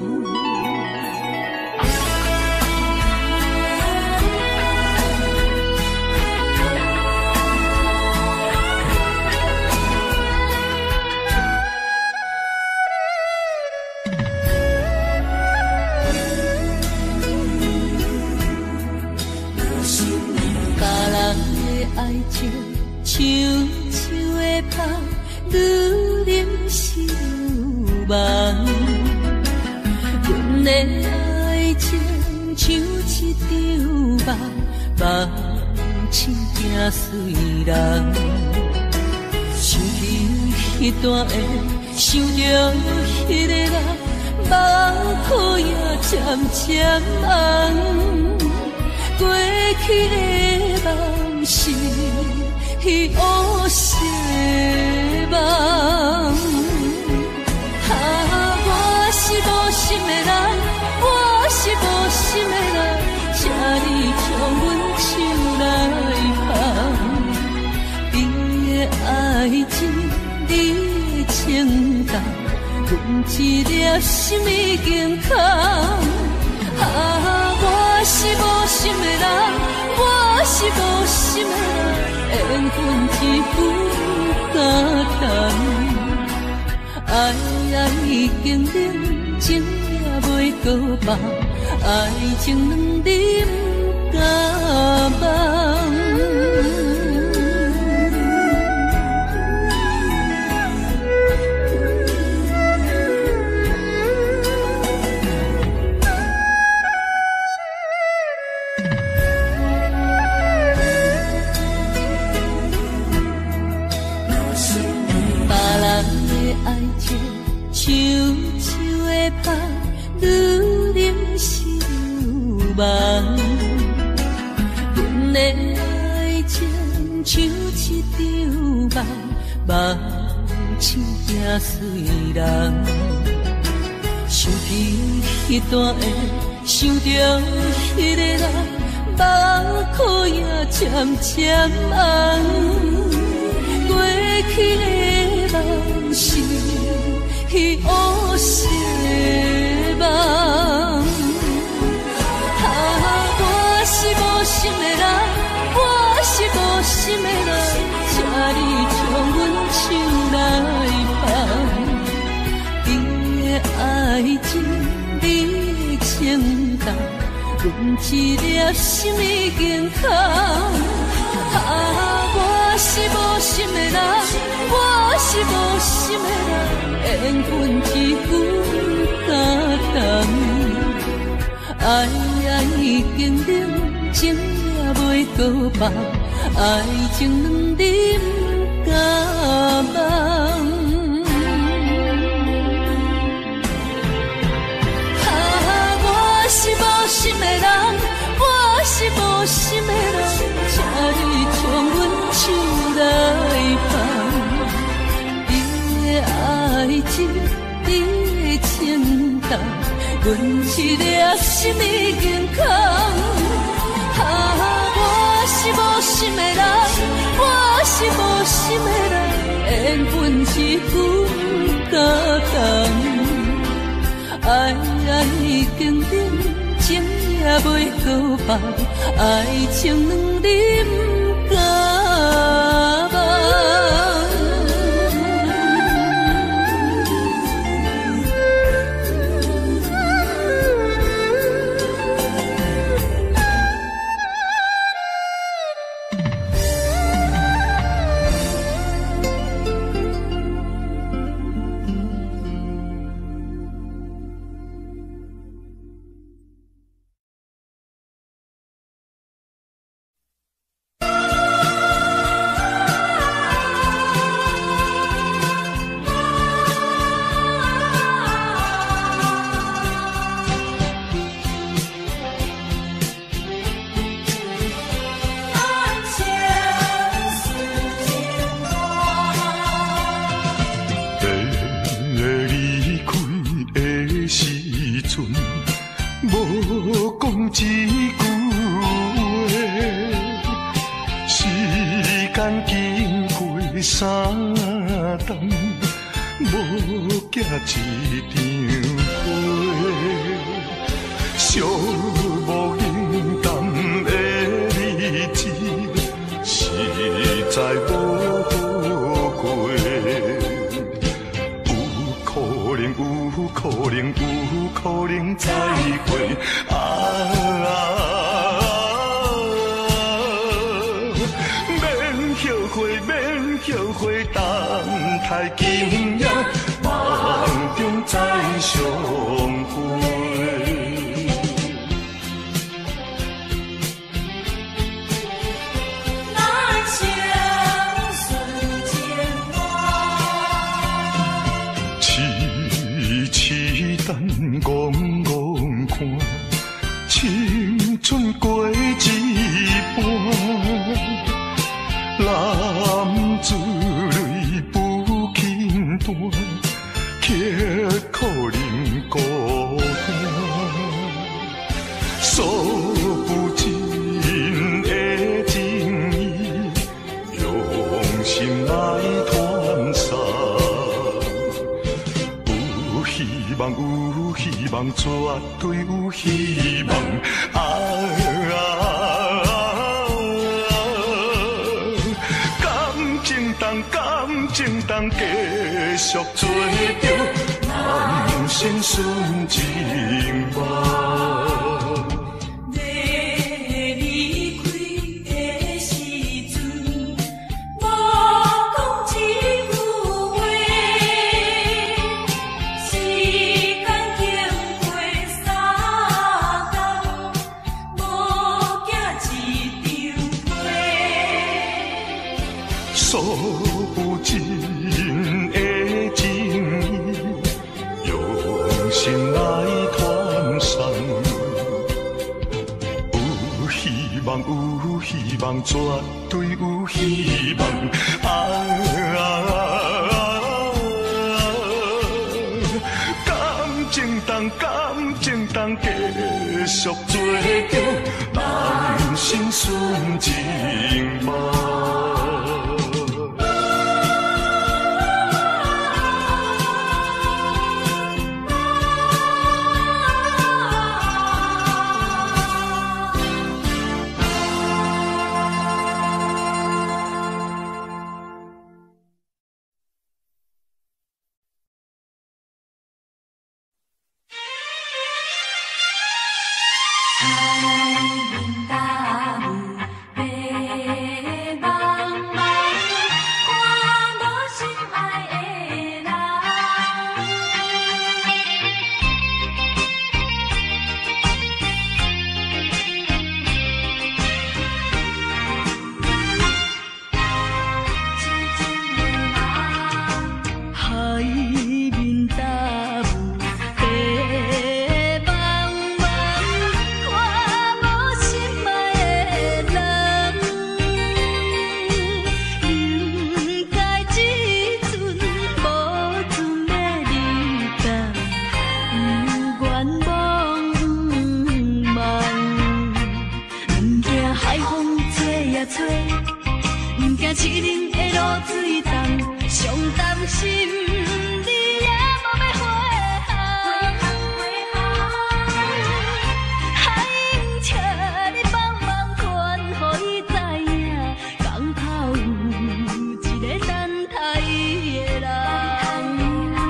爱情像树的香，愈啉是愈梦。阮的爱情像一场梦，梦醒惊碎人。想起彼段的，想着彼个人，目眶也渐渐红。过去的梦是乌色梦，我是无心的人，我是无心的人，请你将阮手来放。你的爱情，你的情重，阮一粒心已经空。我是无心的人，我是无心的人，缘分只有简单。爱已经冷，情也袂搁放，爱情两滴不甘忘。像树的香，愈啉是愈梦。阮的爱情像一场梦，梦醒惊碎人。想起彼段的，想着彼个人，目眶也渐渐红。过去的梦是乌色梦，我是无心的人，我是无心的人，请你将阮手来放。你的爱情，你的情重，阮一粒心已经空。我是无心的人，我是无心的人，缘分只有简单。爱已经冷，情也袂搁放，爱情两滴不甘忘。 一滴的情重，阮一粒心已经空。我是无心的人，我是无心的人，缘分是阮家重。爱已经冷，情也袂搁放，爱情两啉甲梦。 心，你也无要回航，海英笑你帮忙劝，予伊知影，港口有一个等待伊的人。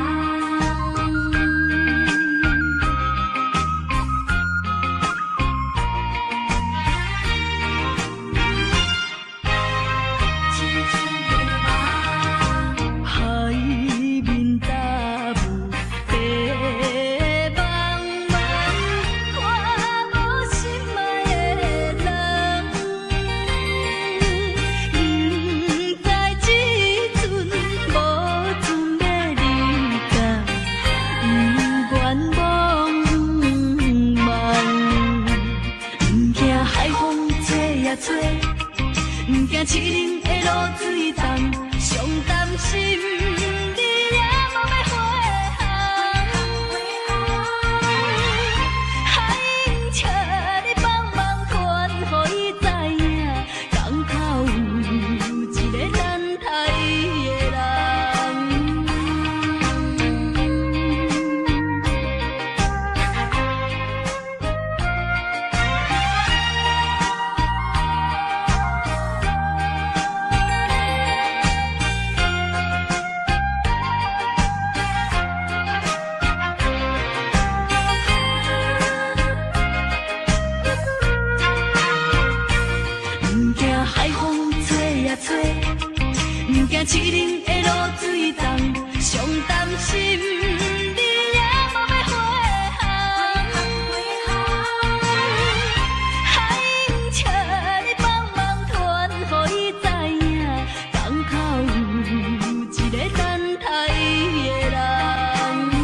唔惊痴人的路水重，上担心你也无要回航。海英笑你帮忙劝，予伊知影，港口有一个等待伊的人。唔惊痴人的路水重，上担心你也无要回航。海英笑你帮忙劝，予伊知影，港口有一个等待伊的人。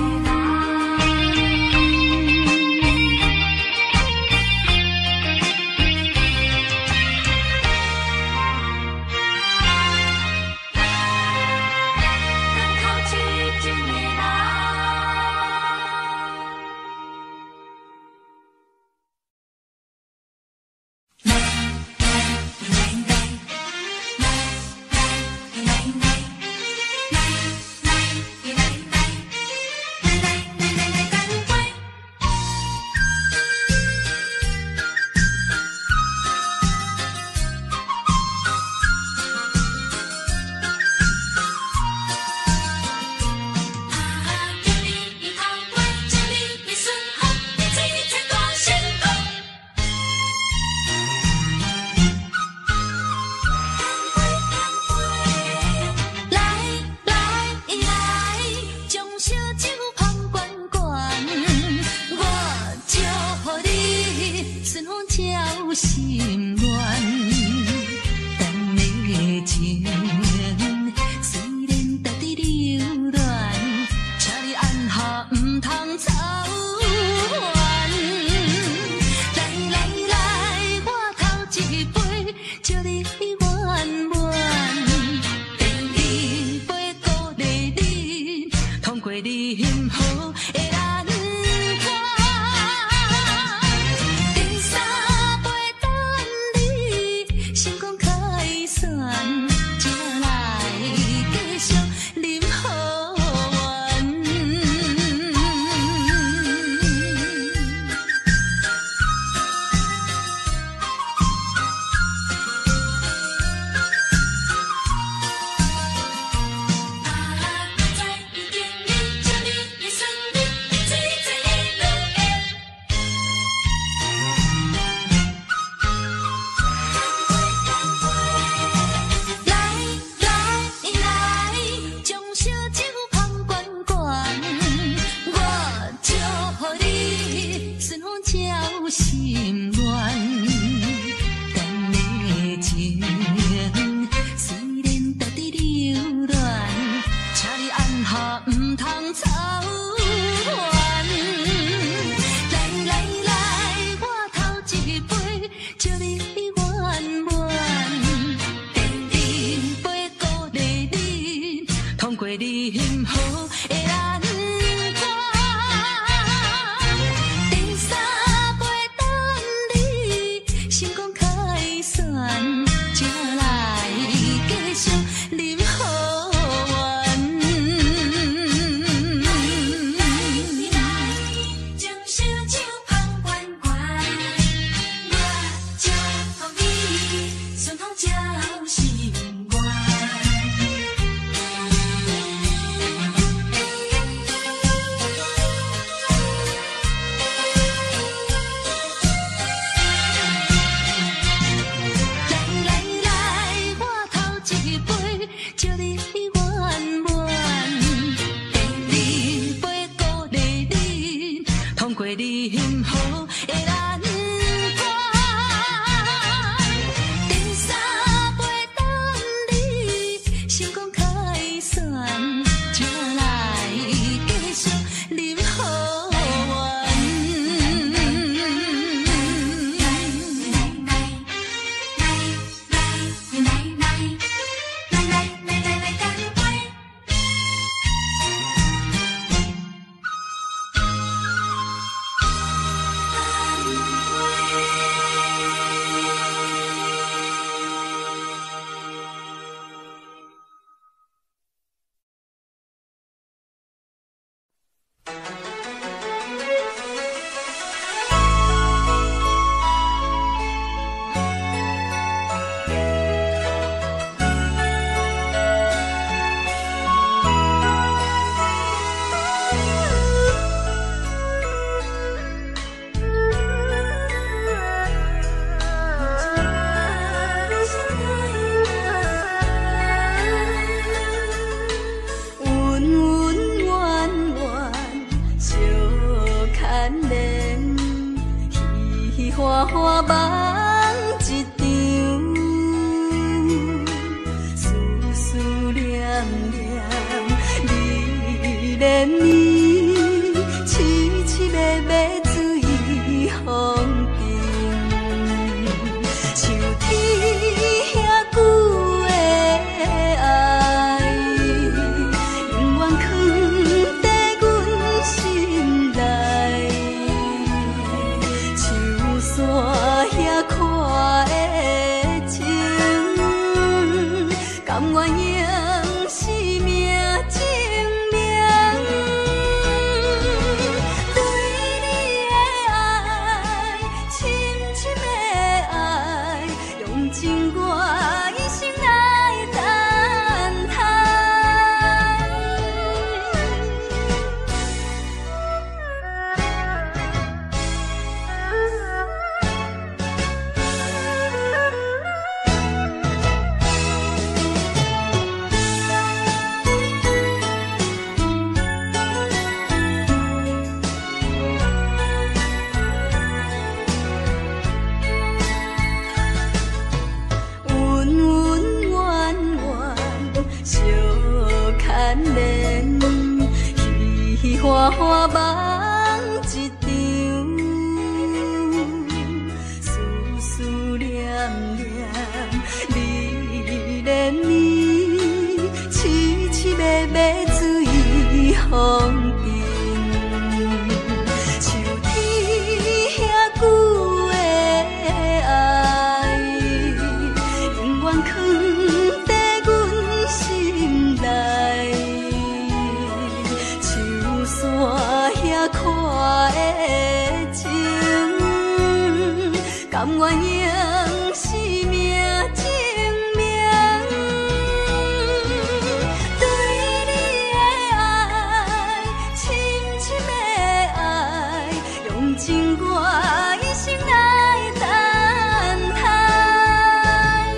才来继续啉好运。 连绵，凄凄密密水风景，像天遐久的爱，永远藏在阮心内，像山遐看的情，甘愿用生命证明，对你的爱，深深的爱，用尽我一生来等待。温温暖暖，相牵连，喜喜欢欢梦一场，思思念念，你连绵，凄凄密密水风景，像天遐久的爱，永远藏在阮心内，像山遐看的情，甘愿用生命证明，对你的爱，深深的爱，用尽我一生来等待。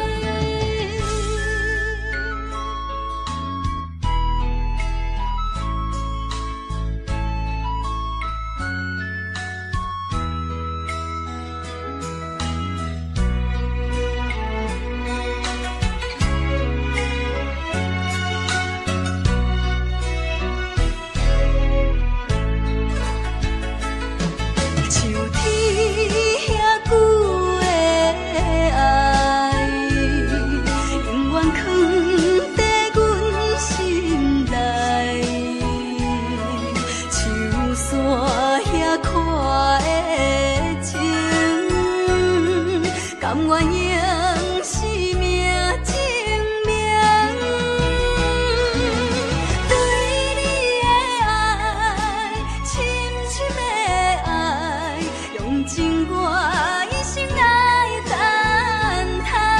像天遐久的爱，永远藏在阮心内，像山遐看的情，甘愿用生命证明，对你的爱，深深的爱，用尽我一生来等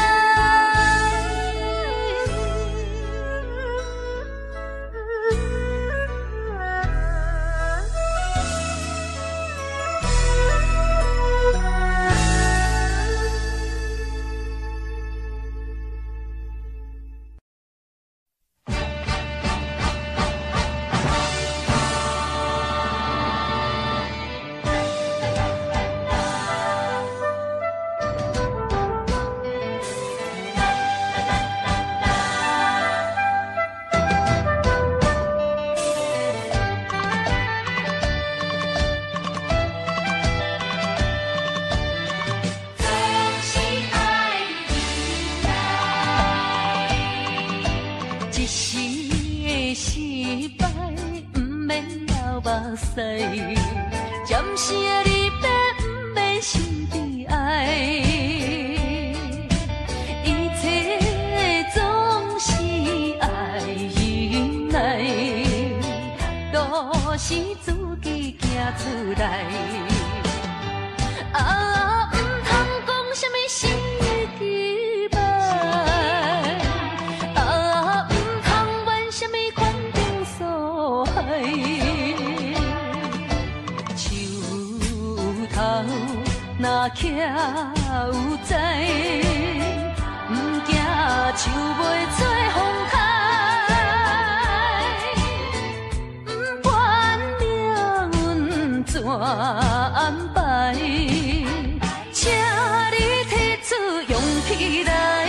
一时的失败，不免流目屎，暂时的离别，不免心悲哀。一切总是爱忍耐，都是自己行出来。啊，不通讲什么心的期盼。若徛有在，不惊树袂做风台，不管命运怎安排，请你提出勇气来。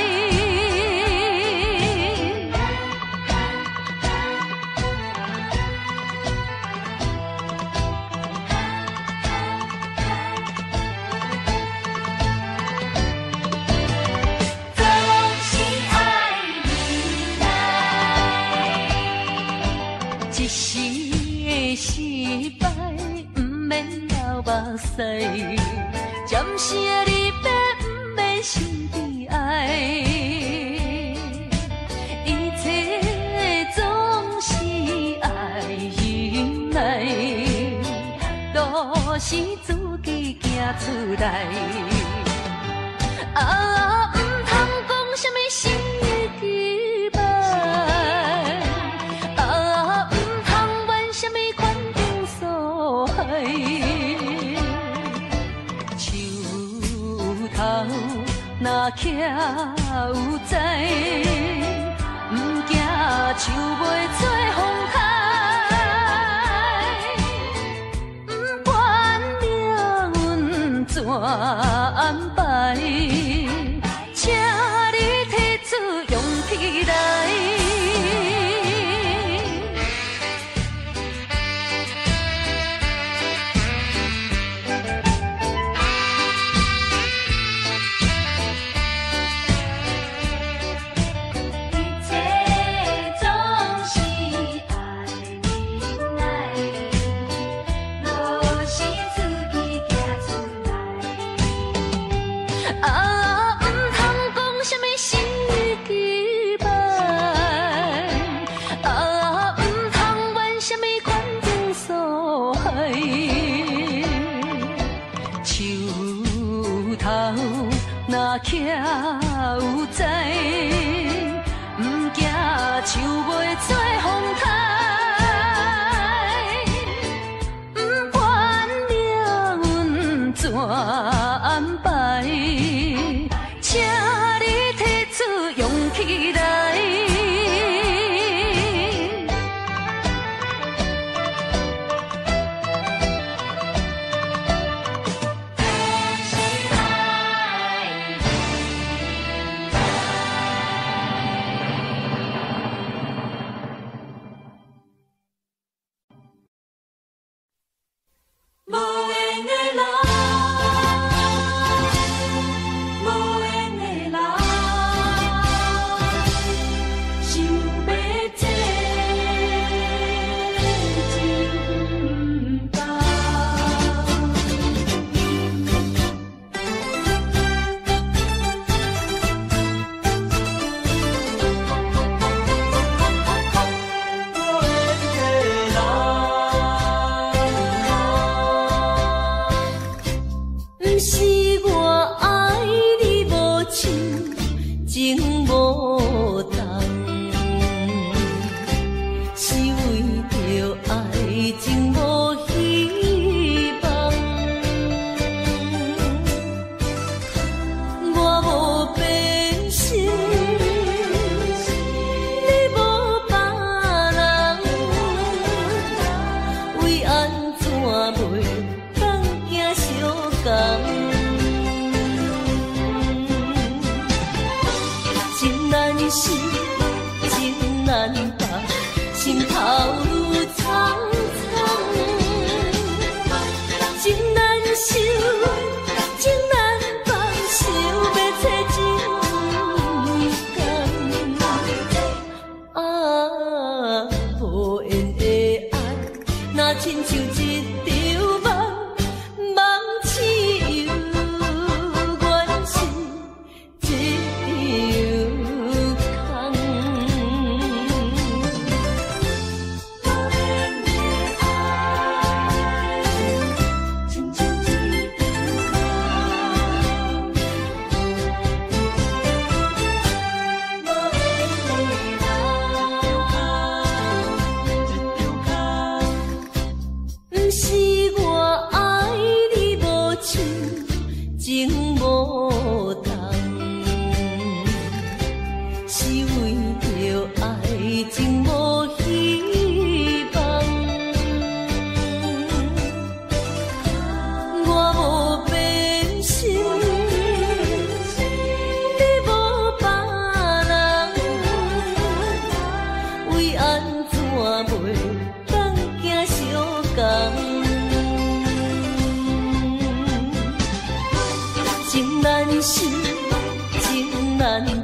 是的失败，不免流目屎，暂时的离别，不免心悲哀。一切总是爱忍耐，都是自己行出来。啊，唔通讲什么心的期盼，啊，唔通怨什么款定所害。树头若徛有在，唔惊树袂做风台，唔管命运怎安排，请你提出勇气来。若徛有在，唔惊树袂做风台，唔管命运怎安排，请你提出勇气来。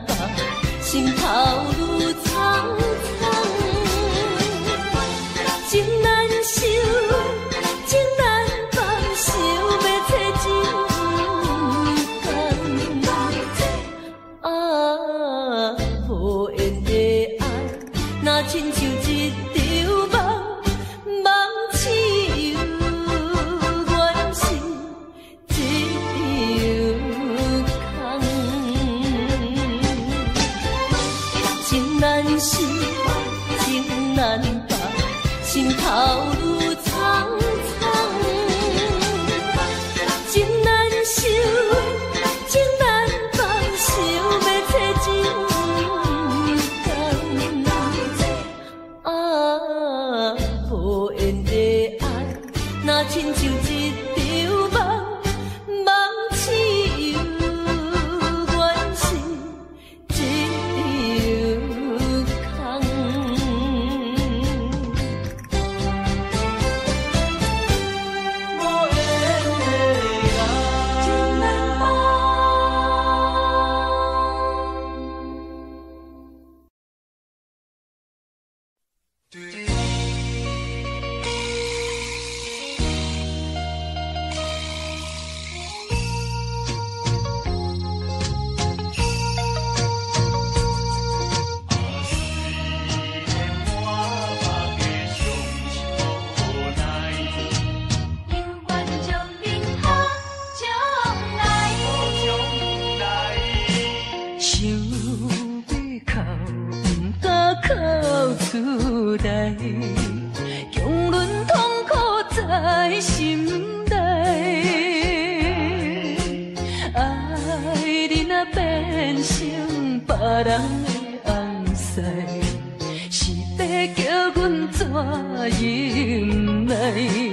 心头愈苍苍，情愈苍苍，情难收，情难放，想要找真感。啊，无缘的爱，若亲像一场梦，梦似有缘是一场空。 无缘的爱， 情难放。 有缘将人好将来， 想要哭，不敢哭出来，强忍痛苦在心内。爱你若变成别人的红婿，是要叫阮怎忍耐？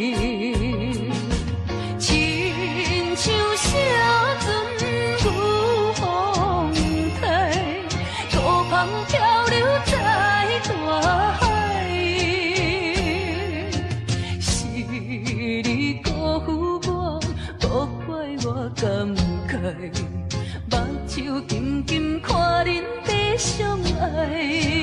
亲像小船有风台，孤帆漂流在大海。是你辜负我，无怪我感慨，目睭紧紧看恁在相爱。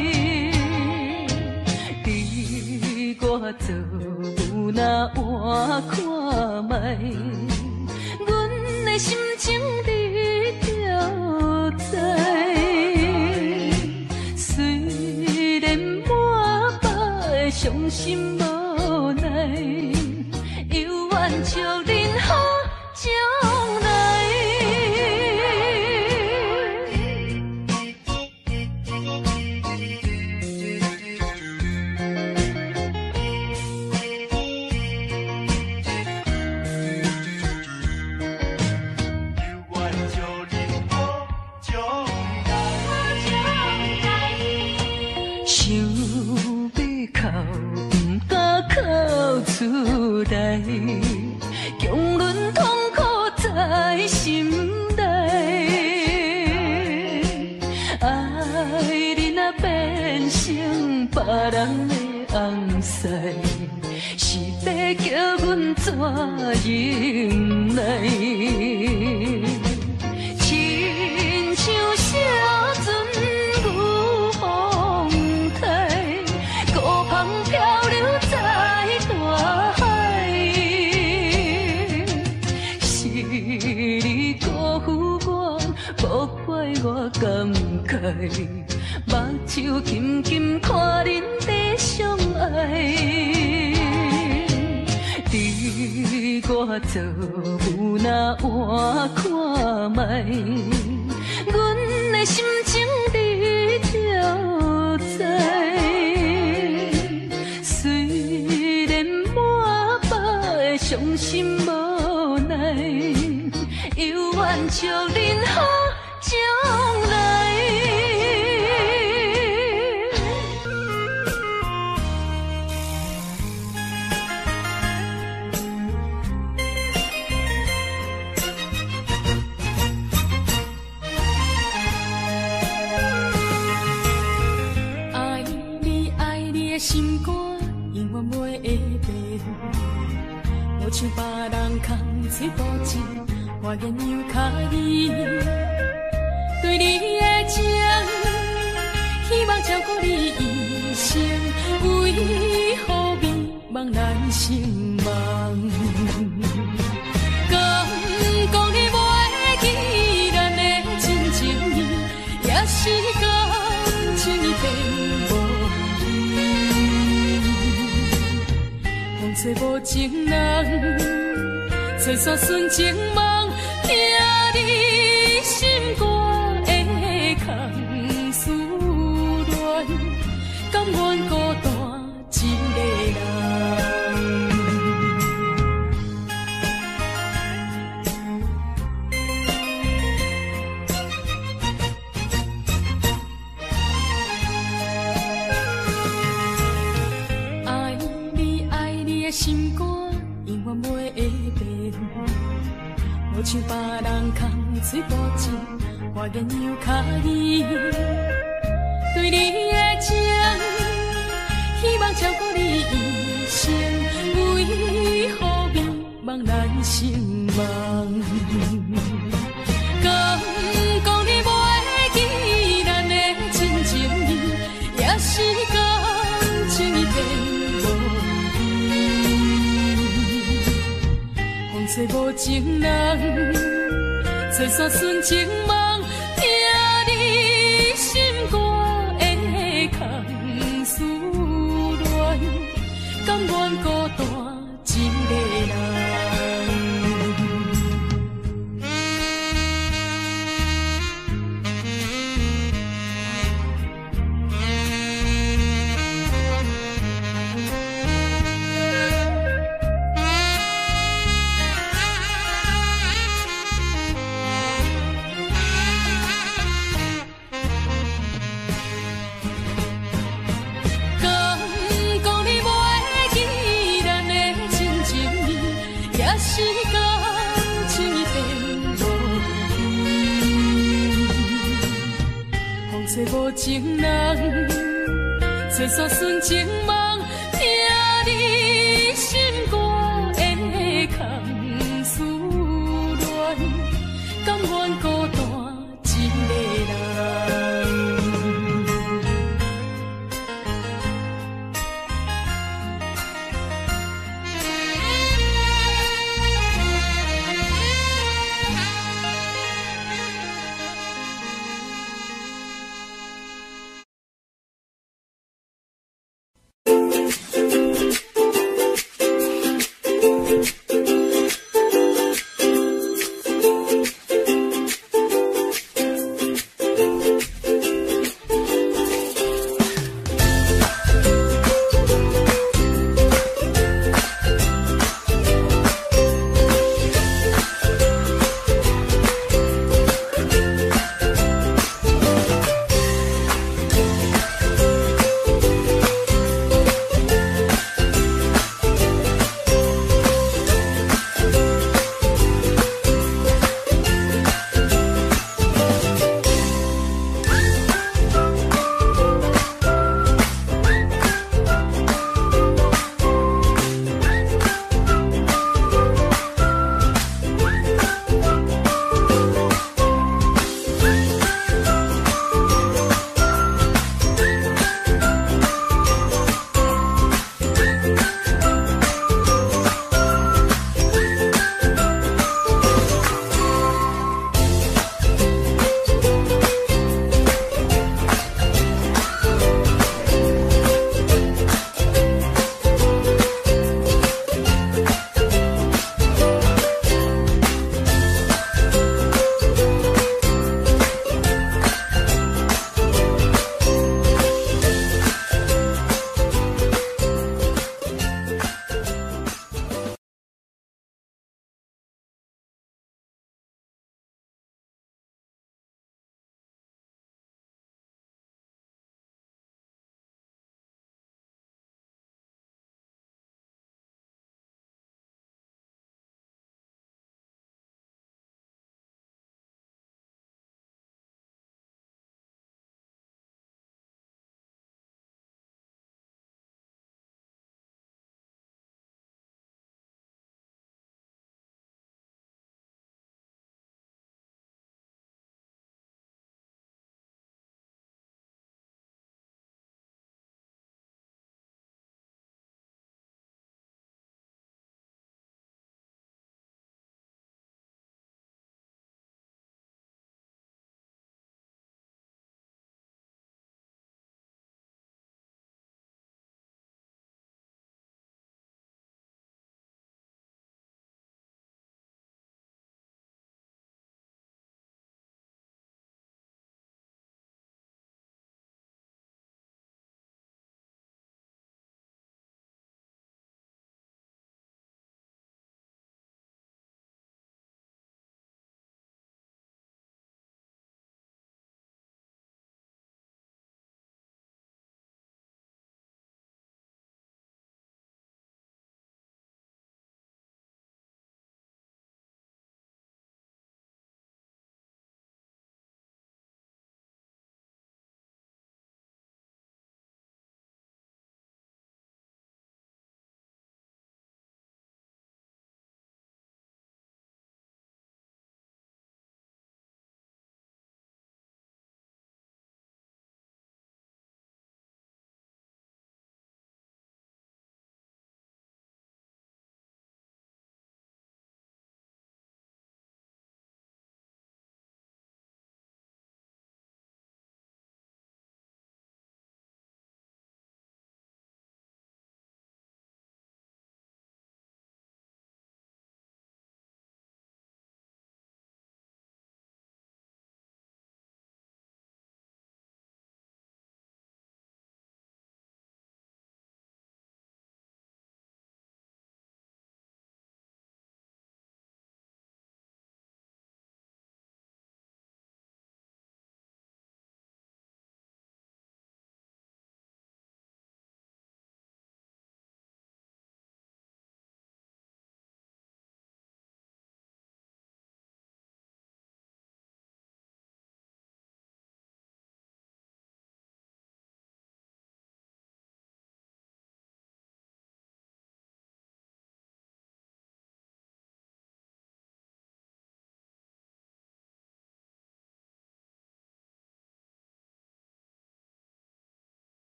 你我做有那换看卖，阮的心情你就知。虽然满腹的伤心无奈，犹原祝恁好将来。想要哭，不敢哭出来，强忍痛苦在心内。爱你若变成别人的红婿，是要叫阮怎忍耐？亲像小船有风台，孤帆漂流在大海。是你辜负我，无怪我感慨，目睭紧紧看恁在相爱。你我做有那换看卖，阮的心情你就知。虽然满腹的伤心无奈，犹原祝恁好将来。心肝永远袂会变，无像别人空嘴保证，我言又可以对你的情，希望照顾你一生，为何迷茫难成梦？敢讲你袂记咱的真情意，也是感情已变无。做无情人，找煞纯情梦，听你心肝的空思恋，甘愿孤单一个人。 的心肝永远袂会变，无像别人空嘴无舌，我愿由脚意。对你的情，希望照顾你一生，为何迷茫咱心梦？敢讲你袂记咱的真情意，也是感情已变无味。风吹无情人，吹散纯情梦，听你心肝的空思恋，甘愿孤单一个人。是感情已变无味，风吹无情人，吹散纯情梦，听你心肝的空思恋，甘愿孤单一个人。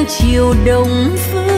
秋đông phương